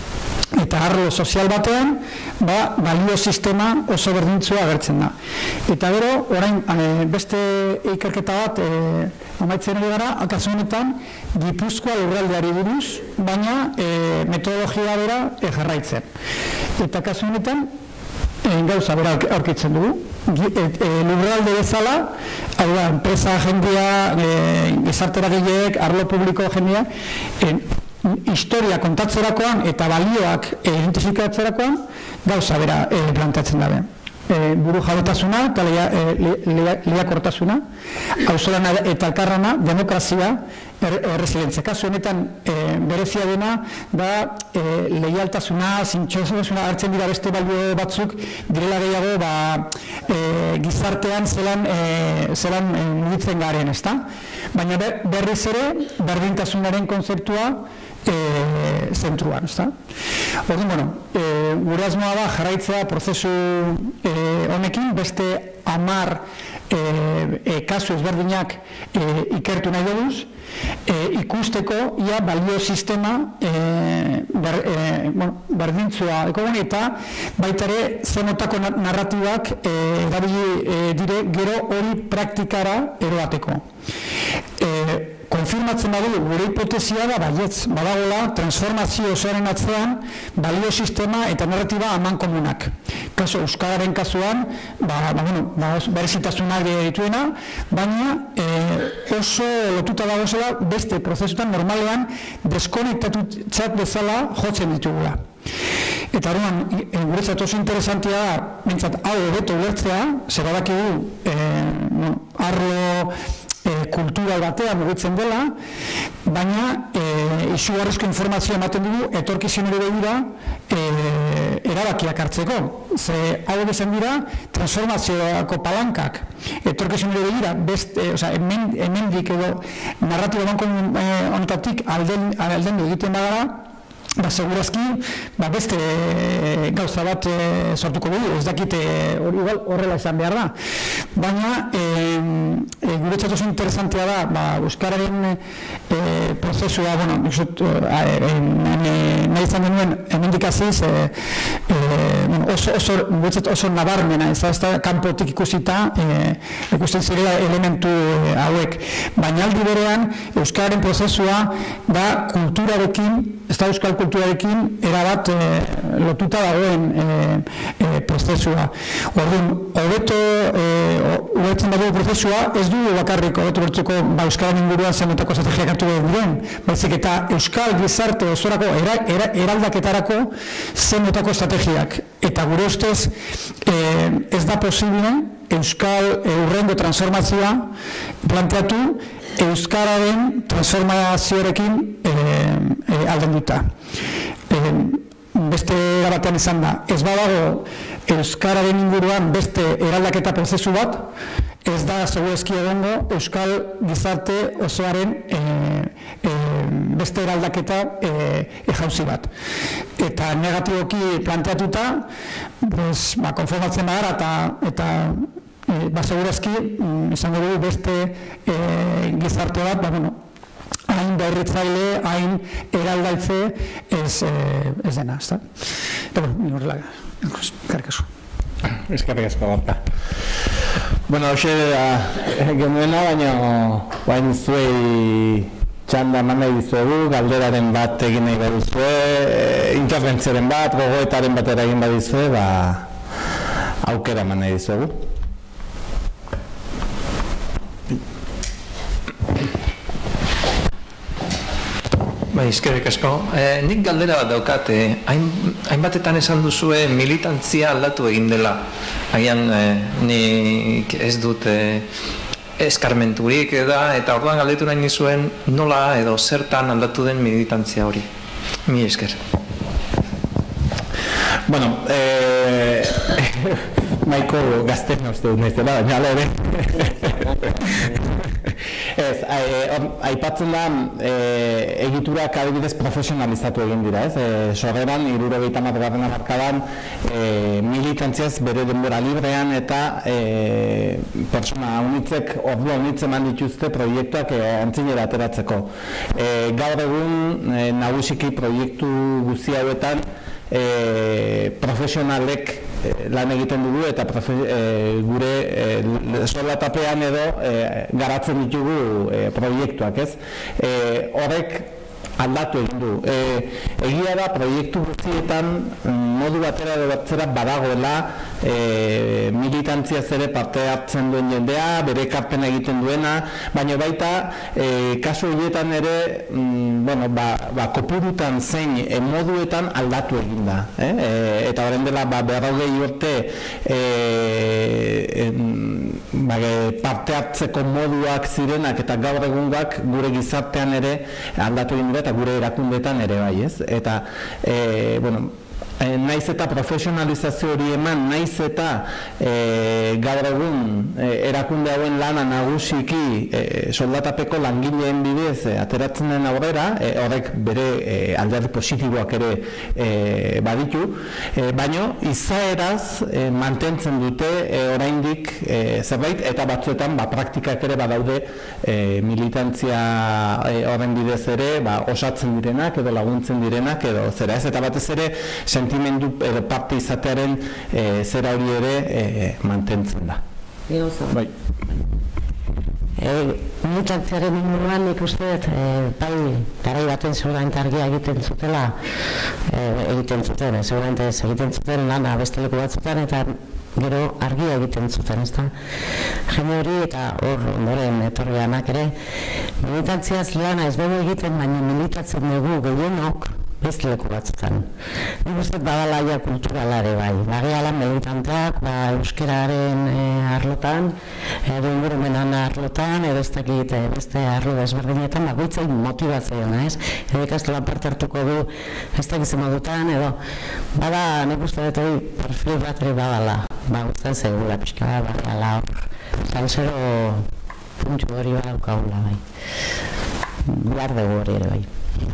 eta arlo sozial batean, ba, balio sistema oso berdintzua agertzen da. Eta gero, orain e, beste ikerketa bat e, amaitzen ari gara, kasu honetan Gipuzkoa lurraldeari buruz, baina e, metodologia bera e, jarraitzen. Eta kasu honetan e, gauza bera aurkitzen dugu. lurralde bezala, hau da, enpresa jendea, gizartera gehiek, arlo publiko jendea, historia kontatzerakoan eta balioak identifikatzerakoan gauza bera planteatzen dabe. Buru jabetasuna eta lehiakortasuna, auzolana eta elkarrana, demokrazia, erresilientzia. Kasu honetan berezia dena da lehialtasuna, zintxosuna hartzen dira beste balio batzuk direla gehiago gizartean zelan mugitzen garen, ezta? Baina berriz ere berdintasunaren konzeptua zentruan, ezta? Orduan, bueno, gure asmoa da jarraitzea prozesu honekin, beste hamar kasu ezberdinak ikertu nahi duguz, ikusteko ia balio sistema berdintzua ekogun eta baita ere zenotako narratibak erabili dire gero hori praktikara eroateko. Konfirmatzen badugu, gure hipotesia da baietz, badagoela transformazio osoaren atzean balio sistema eta narratiba aman komunak. Kaso, euskararen kasuan, berezitasunak dituena, baina oso lotuta dagozela beste prozesutan normalean deskonektatutzat bezala jotzen ditugula. Eta horrean, guretzat oso interesantia da, bintzat, hau hobeto ulertzea, zer badakigu arlo kultural batean mugitzen dela, baina izugarrizko informazioa ematen dugu etorkizunera begira erabakiak hartzeko. Ze hau bezan dira transformazioako palankak etorkizunera begira, hemendik edo narratiba banko honetatik aldendu egiten bagara, ba, segurazki, ba, beste gauza bat sortuko dugu, ez dakite horrela izan behar da. Baina, guretzat oso interesantea da, ba, euskararen prozesua, bueno, nahi izan genuen, hemendik aziz, oso nabarmena, ez da, kanpotik ikusita, ikusten zirela elementu hauek. Baina aldi berean, euskararen prozesua da kulturarekin, ez da euskal kulturarekin erabat lotuta dagoen prozesua. Orduan, hobeto ulertzen dago prozesua, ez du bakarrik hobeto bertuko euskaren inguruan zenotako estrategiak hartu diren, baizik eta euskal gizarte osorako eraldaketarako zenotako estrategiak. Eta gure ustez ez da posible euskal urrengo transformazioa planteatu euskararen transformazioarekin aldenduta. Beste erabatean izan da, ez badago euskararen inguruan beste eraldaketa prozesu bat, ez da segurazki egongo euskal gizarte osoaren beste eraldaketa jauzi bat. Eta negatiboki planteatuta, konformatzen bagara eta ba, segurazki, izango dugu beste gizarte bat, ba, bueno, hain berritzaile, hain eraldaitze ez dena, ez da? Eta, bueno, ni horrela, eskerrik asko. Eskerrik asko, Gorka. Bueno, hauxe genuena, baina bain zuei txanda eman nahi dizuegu, galderaren bat egin nahi baduzue, interbentzioaren bat, gogoetaren bat eragin badizue, ba, aukera eman nahi dizuegu. Bai, eskerrik asko. Nik galdera bat daukat, hainbatetan esan duzue militantzia aldatu egin dela. Agian nik ez dut eskarmenturik da, eta orduan galdetu nahi nizuen nola edo zertan aldatu den militantzia hori. Mi esker. Bueno, maiko gazten uste dut nahiz dela, baina ala ere. Ez, aipatzen da egiturak adibidez profesionalizatu egin dira, ez? Sorreran, hirurogeita hamar garren hamarkadan militantziaz bere denbora librean eta pertsona unitzek, ordua unitze eman dituzte proiektuak antzinera ateratzeko. Gaur egun nagusiki proiektu guzti hauetan profesionalek lan egiten dugu eta gure solatapean edo garatzen ditugu proiektuak, ez? Horrek aldatu egin du. Egia da, proiektu guztietan modu batera edo batzera badagoela militantzia zere parte hartzen duen jendea, bere ekarpena egiten duena, baina baita kasu horietan ere kopurutan zein moduetan aldatu egin da. Eta horren dela berrogei urte parte hartzeko moduak zirenak eta gaur egungoak gure gizartean ere aldatu egin dira eta gure erakundeetan ere bai, ez? Eta, bueno, naiz eta profesionalizazio hori eman, naiz eta gaur egun erakunde hauen lana nagusiki soldatapeko langileen bidez ateratzen den aurrera, horrek bere alderdi positiboak ere baditu, baina izaeraz mantentzen dute oraindik zerbait, eta batzuetan praktikak ere badaude militantzia horren bidez ere osatzen direnak edo laguntzen direnak edo zera ez, eta batez ere sentimendu edo parte izatearen zera hori ere mantentzen da. Bai. Militantziaren inguruan nik uste dut, bai, garai baten seguramente argia egiten zutela, egiten zuten, seguramente ez egiten zuten lana beste leku batzutan, eta gero argia egiten zuten, ezta? Jende hori eta hor ondoren etorrianak ere, militantziaz lana ez dugu egiten, baina militatzen dugu gehienok beste leku batzutan. Nik uste badala ja kulturalare bai, bageala militanteak, euskararen arlotan, edo ingurumenan arlotan, edo ez dakit beste arlo desberdinetan, bakoitzai motibatzaiona, ez? Edo ikastola parte hartuko du, ez dakitzen modutan, edo bada, nik uste dut hori perfil bat ere badala, ba, guztan zegula pixka bat, badala hor, zanzero puntu hori badaukagula bai, guar dugu hori ere bai.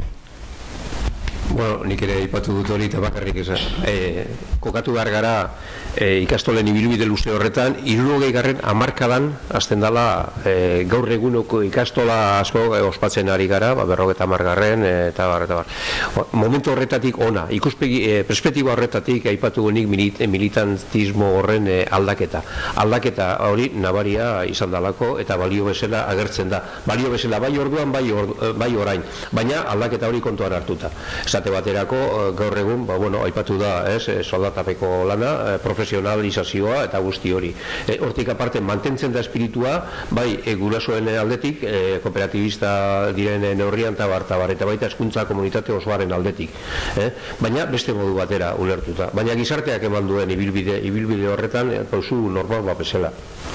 Bueno, nik ere aipatu dut hori eta bakarrik esan. Kokatu behar gara ikastolen ibilbide luze horretan, hirurogei garren hamarkadan hasten dela gaur egunoko ikastola asko ospatzen ari gara, berrogeta hamargarren eta bar, eta bar. Momentu horretatik ona, ikuspegi perspektiba horretatik aipatu nik militantismo horren aldaketa. Aldaketa hori nabaria izan dalako eta balio bezala agertzen da. Balio bezala bai orduan, bai orain, baina aldaketa hori kontuan hartuta. Esate baterako gaur egun, aipatu da, soldatapeko lana, profesionalizazioa eta guzti hori. Hortik aparte mantentzen da espiritua, bai gurasoen aldetik, kooperatibista diren neurrian eta bar, eta baita hezkuntza komunitate osoaren aldetik. Baina beste modu batera ulertuta. Baina gizarteak eman duen ibilbide horretan, pausu normal bat bezala.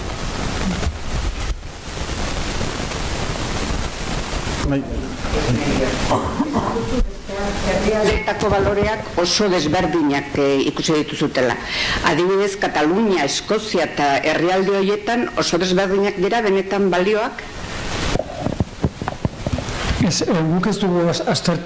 Herrialdetako baloreak oso desberdinak ikusi dituzutela. Adibidez, Katalunia, Eskozia eta herrialde horietan oso desberdinak dira benetan balioak? Guk ez dugu aztertu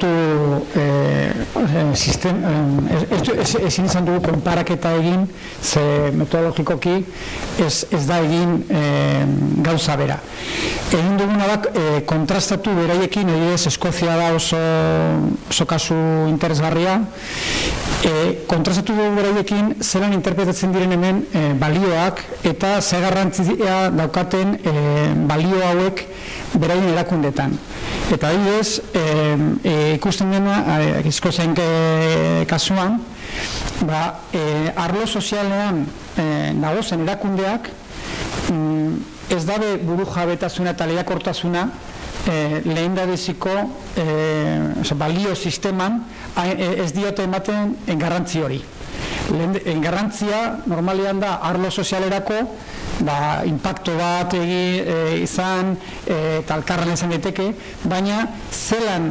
ezin izan dugu konparaketa egin, ze metodologikoki ez da egin gauza bera. Egin duguna da kontrastatu beraiekin, egidez Eskozia da oso kasu interesgarria, kontrastatu dugu beraiekin zelan interpretatzen diren hemen balioak eta ze garrantzia daukaten balio hauek beraien erakundetan. Eta adibidez, ikusten dena, Eskozian kasuan, arlo sozialean dagozen erakundeak ez dabe buru jabetasuna eta lehiakortasuna lehen dabeziko balio sisteman ez diote ematen garrantzi hori. Garrantzia normalean da arlo sozialerako impacto bat izan eta alkarran izan daiteke, baina zelan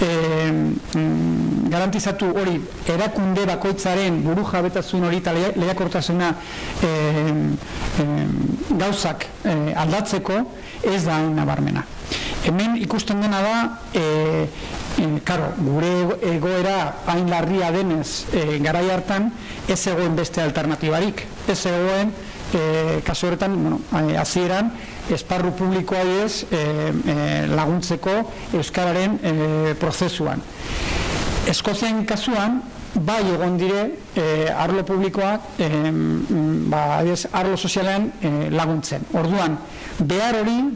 garantizatu hori erakunde bakoitzaren buru jabetasun hori eta lehiakortasuna gauzak aldatzeko ez da hain nabarmena. Hemen ikusten dena da, karo, gure egoera hain larria denez garai hartan ez egoen beste alternatibarik, ez egoen kasu horretan, hasieran, esparru publikoa ez laguntzeko euskararen prozesuan. Eskozian kasuan, bai egon dire arlo publikoak arlo sozialean laguntzen. Orduan, behar hori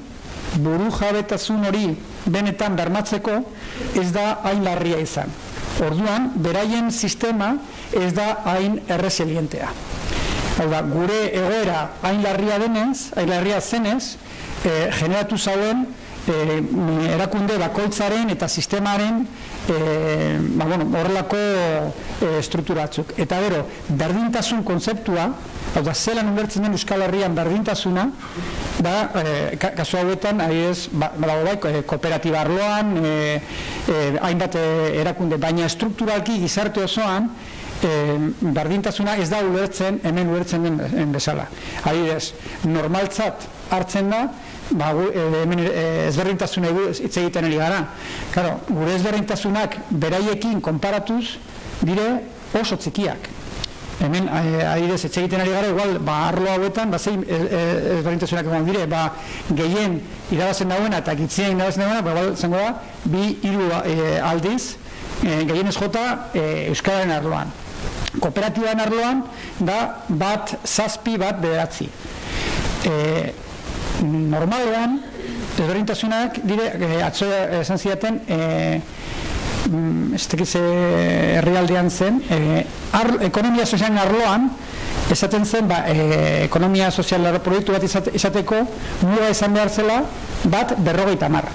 buru jabetasun hori benetan bermatzeko ez da hain larria izan. Orduan, beraien sistema ez da hain erresilientea. Hau da, gure egoera hain larria denez, hain larria zenez, eh, generatu zauen eh, erakunde bakoitzaren eta sistemaren eh, ba, bueno, horrelako eh, strukturaatzuk. Eta gero, berdintasun kontzeptua, hau da, zelan ulertzen den Euskal Herrian berdintasuna, da, eh, kasu hauetan, adibidez, ba, bai, kooperatiba arloan, eh, eh, hainbat eh, erakunde, baina strukturalki gizarte osoan, E, berdintasuna ez da ulertzen, hemen ulertzen den bezala. Adibidez, normaltzat hartzen da, ba, e, hemen ezberdintasuna hitz egiten ari gara. Claro, gure ezberdintasunak beraiekin konparatuz dire oso txikiak. Hemen, adibidez, hitz egiten ari gara, igual, ba, arlo hauetan, ba, zein ezberdintasunak egon dire, ba, gehien irabazen dauena eta gitzien irabazen dauena, ba, igual, zengo da, bi, hiru e, aldiz, e, gehien ez jota e, Euskararen arloan. Kooperatiban arloan da bat zazpi bat bederatzi. E, normalean, ezberdintasunak dire, e, atzo esan zidaten, e, ez tekiz herrialdean zen, e, ar, ekonomia sozialen arloan, esaten zen, ba, e, ekonomia sozial proiektu bat izate, izateko, muga izan behar zela, bat berrogeita hamar.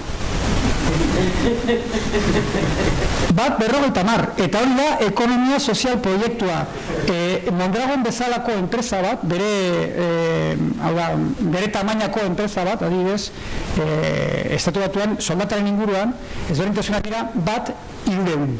Bat berrogeita hamar, eta hori da ekonomia sozial proiektua. E, Mondragon bezalako enpresa bat, bere, e, hau da, bere tamainako enpresa bat, adibidez, e, estatu batuan, soldataren inguruan, ezberdintasunak dira bat hirureun.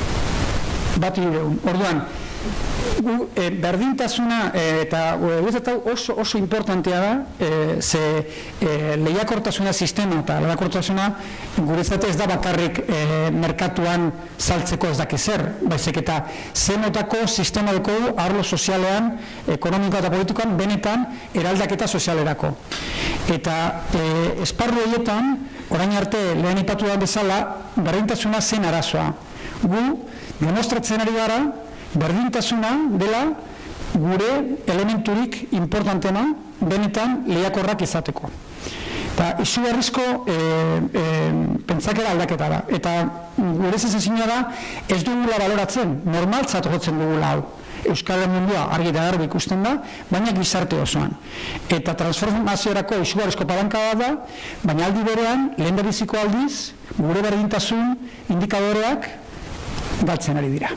Bat hirureun. Orduan, gu, e, berdintasuna e, eta e, oso, oso importantea da, e, ze e, lehiakortasuna sistema eta lehiakortasuna guretzat ez da bakarrik e, merkatuan saltzeko ez daki zer, baizik eta zenotako sistema dugu arlo sozialean, ekonomikoa eta politikoan benetan eraldaketa sozialerako. Eta e, esparru horietan, orain arte lehen ipatu da bezala, berdintasuna zen arazoa. Gu, demostratzen ari gara, berdintasuna dela gure elementurik importantena benetan lehiakorrak izateko. Eta izugarrizko e, e, pentsakera aldaketa da. Eta gure sensazioa da ez dugula baloratzen, normaltzat jotzen dugula hau. Euskal mundua argi eta garbi ikusten da, baina gizarte osoan. Eta transformaziorako izugarrizko palanka bat da, baina aldi berean, lehendabiziko aldiz, gure berdintasun indikadoreak galtzen ari dira.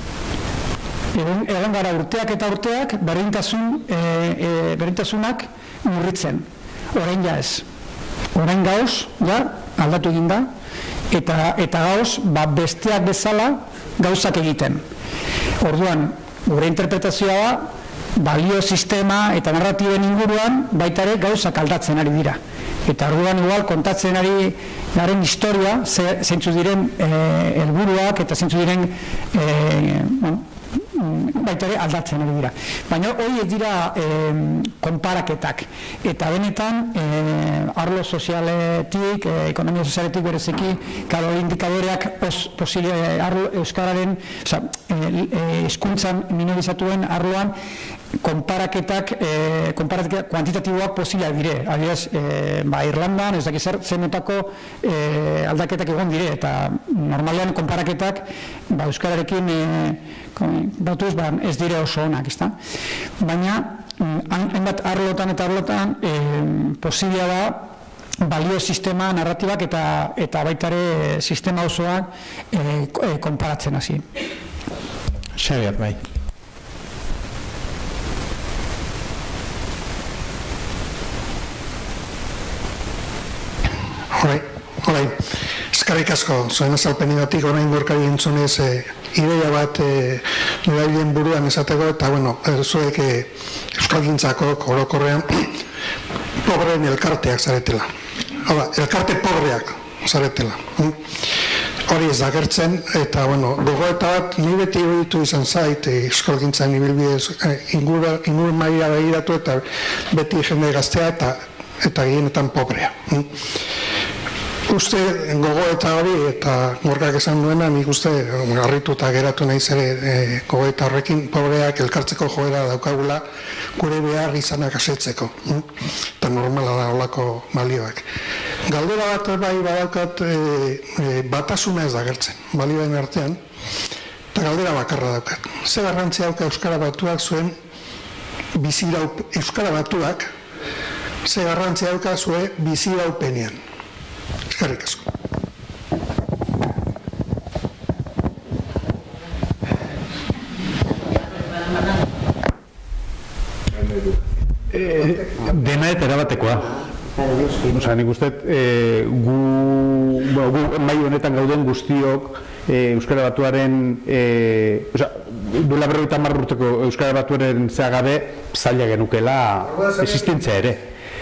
Egon, egon gara urteak eta urteak berdintasun, e, e, berdintasunak murritzen. Orain ja ez. Orain gauz, ja, aldatu egin da, eta, eta gauz, ba, besteak bezala gauzak egiten. Orduan, gure interpretazioa da, balio sistema eta narratiben inguruan baita ere gauzak aldatzen ari dira. Eta orduan igual kontatzen ari garen historia, zeintzu diren e, helburuak eta zeintzu diren e, bueno, baita ere aldatzen ari dira. Baina hori ez dira e, konparaketak. Eta benetan, e, arlo sozialetik, e, ekonomia sozialetik bereziki, karo indikadoreak os, posile, arlo, euskararen, oza, e, e, hizkuntzan minorizatuen arloan, konparaketak, e, konparaketak kuantitatiboak posila dire. Adibidez, e, ba, Irlandan, ez dakiz zer, zenotako e, aldaketak egon dire, eta normalean konparaketak ba, euskararekin e, batuz, ba, ez dire oso onak, ezta? Baina, hainbat arlotan eta arlotan e, posibila da balio sistema narratibak eta, eta baita ere sistema osoak e, e, konparatzen hasi. Xabier, bai. Horai, horai, eskarrik asko, zuen azalpenigatik orain gorkari entzunez e, ideia bat e, nire buruan esateko, eta bueno, zuek e, euskalgintzako orokorrean pobreen elkarteak zaretela. Hala, elkarte pobreak zaretela. Hori ez da gertzen, eta bueno, gogoeta bat ni beti iruditu izan zait e, euskalgintzan ibilbide e, inguru, inguru maila begiratu eta beti jende gaztea eta eta gehienetan pobrea. Uste gogoeta hori eta gorkak esan duena, nik uste harrituta geratu nahiz ere e, gogoeta horrekin pobreak elkartzeko joera daukagula gure behar izanak asetzeko. Eta normala da holako balioak. Galdera bat bai badaukat batasuna ez da gertzen, balioen artean, eta galdera bakarra daukat. Ze garrantzia dauka Euskara Batuak zuen biziraup, Euskara Batuak, ze garrantzia dauka zuen biziraupenean. Eskerrik asko. Dena eta erabatekoa. Osa, nik uste, gu mai honetan gauden guztiok Euskara Batuaren, osa, duela berrogeita hamar urteko Euskara Batuaren zeagabe zaila genukela existentzia ere.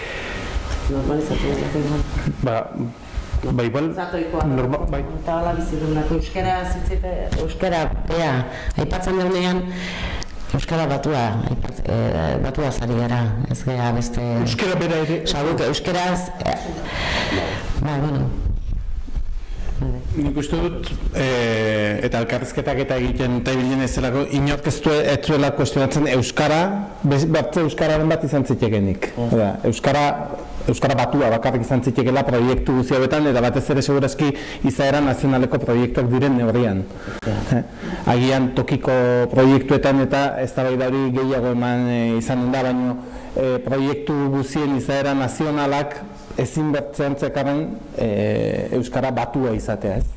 Ba, ba, igual, normal, bai. Eta hala bizi dugulako Euskara zitzepe, Euskara, ea, aipatzen daunean, Euskara batua, batua zari gara, ez gara beste... Euskara bera ere... Sabuk, Euskaraz... Ba, bueno... Nik uste dut, eta elkarrizketak eta egiten eta ibilen ez zelako, inork ez zuela kuestionatzen Euskara, batze Euskararen bat izan zitekenik. Euskara... Euskara Batua bakarrik izan zitekela proiektu guzi hauetan, eta batez ere segurazki izaera nazionaleko proiektuak diren neurrian. Agian tokiko proiektuetan eta eztabaida hori gehiago eman izanen da, baina proiektu guzien izaera nazionalak ezin bertzean zekarren Euskara Batua izatea, ez?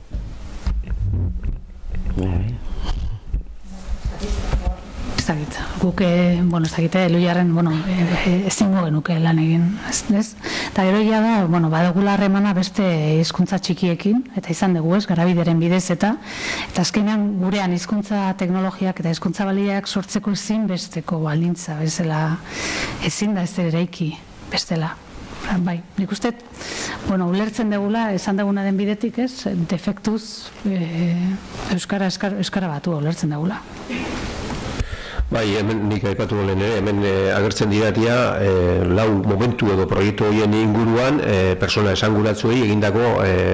Ezagitza, guk, bueno, ezagite, Eluiarren, bueno, ezingo genuke lan egin, ez? Eta gero egia da, bueno, badagula harremana beste hizkuntza txikiekin, eta izan dugu, ez, garabideren bidez eta, eta azkenean gurean hizkuntza teknologiak eta hizkuntza baliak sortzeko ezin besteko baldintza, bezala, ezin da ez eraiki bestela. Bai, nik uste, bueno, ulertzen degula, esan dugunaren bidetik, ez, defektuz Euskara, Euskara Batua ulertzen degula. Bai, hemen nik aipatu lehen ere, hemen agertzen diratia lau momentu edo proiektu horien inguruan persona esanguratzuei egindako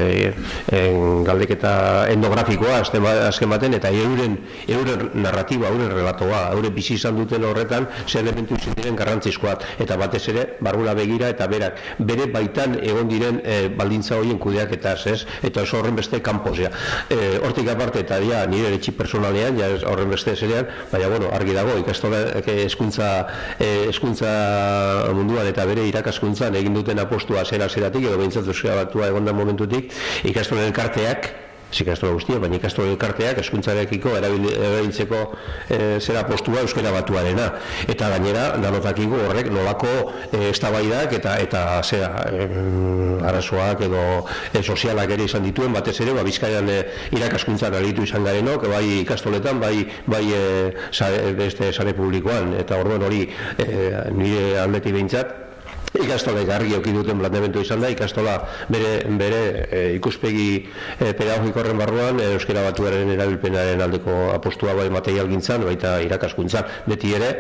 galdeketa etnografikoa azken baten, eta euren narratiba, euren relatoa, euren bizi izan duten horretan zer elementu izan diren garrantzizkoak, eta batez ere barrura begira eta berak bere baitan egon diren baldintza horien kudeaketaz, ez? Eta oso horren beste kanpozea. Hortik aparte eta dira nire eretxi personalean, horren beste zerean, baina bueno, argi da ikastolak hezkuntza munduan eta bere irakaskuntzan egin duten apostua zera-zeratik edo behintzat Euskara Batua egon da momentutik ikastolen elkarteak, ikastola guztia, baina ikastolen elkarteak hezkuntzarekiko erabiltzeko zera apostua Euskara Batuarena, eta gainera danotakiko horrek nolako eztabaidak eta zera arazoak edo sozialak ere izan dituen, batez ere Bizkaian irakaskuntzan aritu izan garenok, bai ikastoletan, bai beste sare publikoan, eta orduan hori nire aldetik behintzat ikastola argi eduki duten planteamendu izan da, ikastola bere ikuspegi pedagogiko horren barruan Euskara Batuaren erabilpenaren aldeko apostua bai materialgintzan, baita irakaskuntzan, beti ere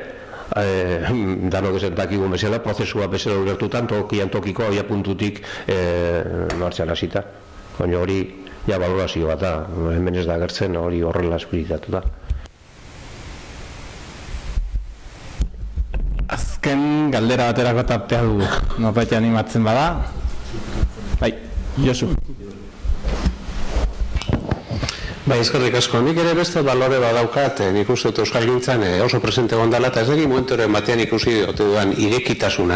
danok esan dakigun bezala, prozesua bezala ulertutan, tokian tokiko abia puntutik martxan hasita. Baina hori ja balorazio bat da, hemen ez da agertzen hori horrela espiritatu da. Azken galdera baterako tartea dugu, norbait animatzen bada. Bai, Josu. Bai, eskerrik asko. Nik ere beste balore badaukat, nik uste dut euskalgintzan oso presente gondala, eta ez egin momenturen batean ikusi ote dudan irekitasuna.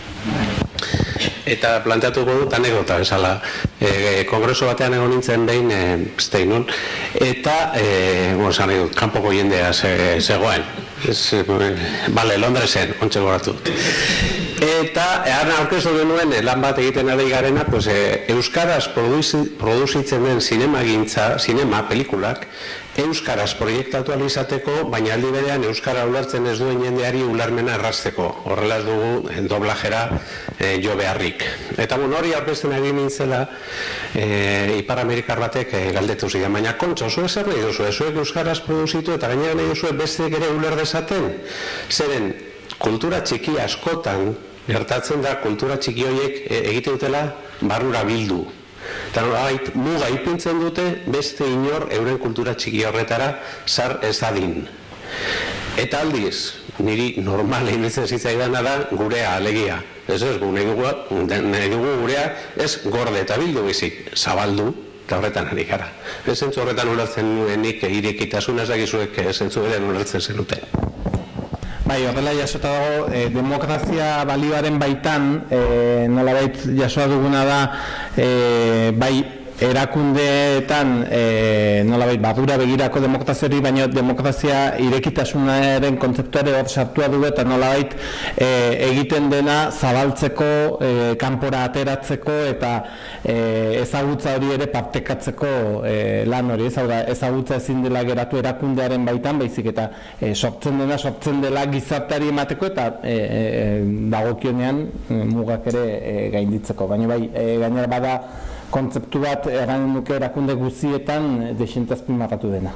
Eta planteatuko dut anekdota bezala. Kongreso batean egon nintzen behin, Steinon, eta, bueno, zan edo, kanpoko jendea zegoen. Bale, Londresen, ontsa goratu. Eta, ehan aurkeztu genuen, lan bat egiten ari garena, euskaraz produzitzen den zinemagintza, zinema, pelikulak, euskaraz proiektatu alizateko, baina aldi berean euskara ulertzen ez duen jendeari ulermena errazteko. Horrela ez dugu doblajera jo beharrik. Eta bueno, hori aurkezten egin nintzela, Ipar Amerikar batek galdetu zidan, baina kontxa, zuen zer nahi duzu, zuek euskaraz produzitu eta gainera nahi duzu bestek ere uler dezaten, zeren kultura txiki askotan gertatzen da kultura txiki horiek egite dutela barrura bildu. Eta norbait muga ipintzen dute beste inor euren kultura txiki horretara zar ez dadin. Eta aldiz, niri normala initzen zitzaidana da gurea alegia. Ez ez, gu nahi dugu gurea ez gorde eta bildu bizik, zabaldu, eta horretan ari gara. Ez zentzu horretan ulertzen nuenik irekitasun ezagizuek zentzu ere ulertzen zenuten. Bai, horrela jasota dago, demokrazia balioaren baitan, nolabait jasoa duguna da, bai, erakundeetan nolabait badura begirako demokrazia hori, baina demokrazia irekitasunaren kontzeptuare hor sartua du eta nolabait egiten dena zabaltzeko, kanpora ateratzeko eta ezagutza hori ere partekatzeko lan hori, ezagutza ezin dela geratu erakundearen baitan, baizik eta sortzen dena, sortzen dela gizarteari emateko eta dagokionean mugak ere gainditzeko, baina bai, gainera bada kontzeptu bat eranen duke erakunde guzietan desentazpimarratu dena.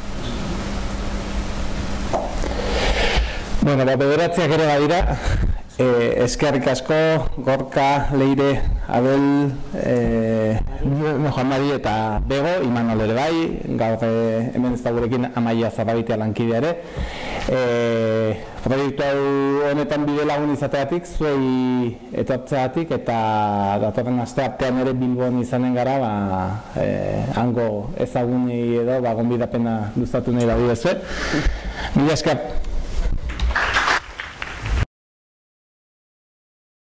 Bueno, ba, bederatziak ere badira, eskerrik asko, Gorka, Leire, Abel, Joan Mari eta Bego, Imanol ere bai, gaur hemen ez da gurekin Amaia Zababitea lankidea ere. Proiektu honetan bide lagun izateatik, zuei etortzeatik eta datorren aste artean ere Bilbon izanen gara, hango ezaguni edo gonbidapena luzatu nahi badu ezue. Mila esker.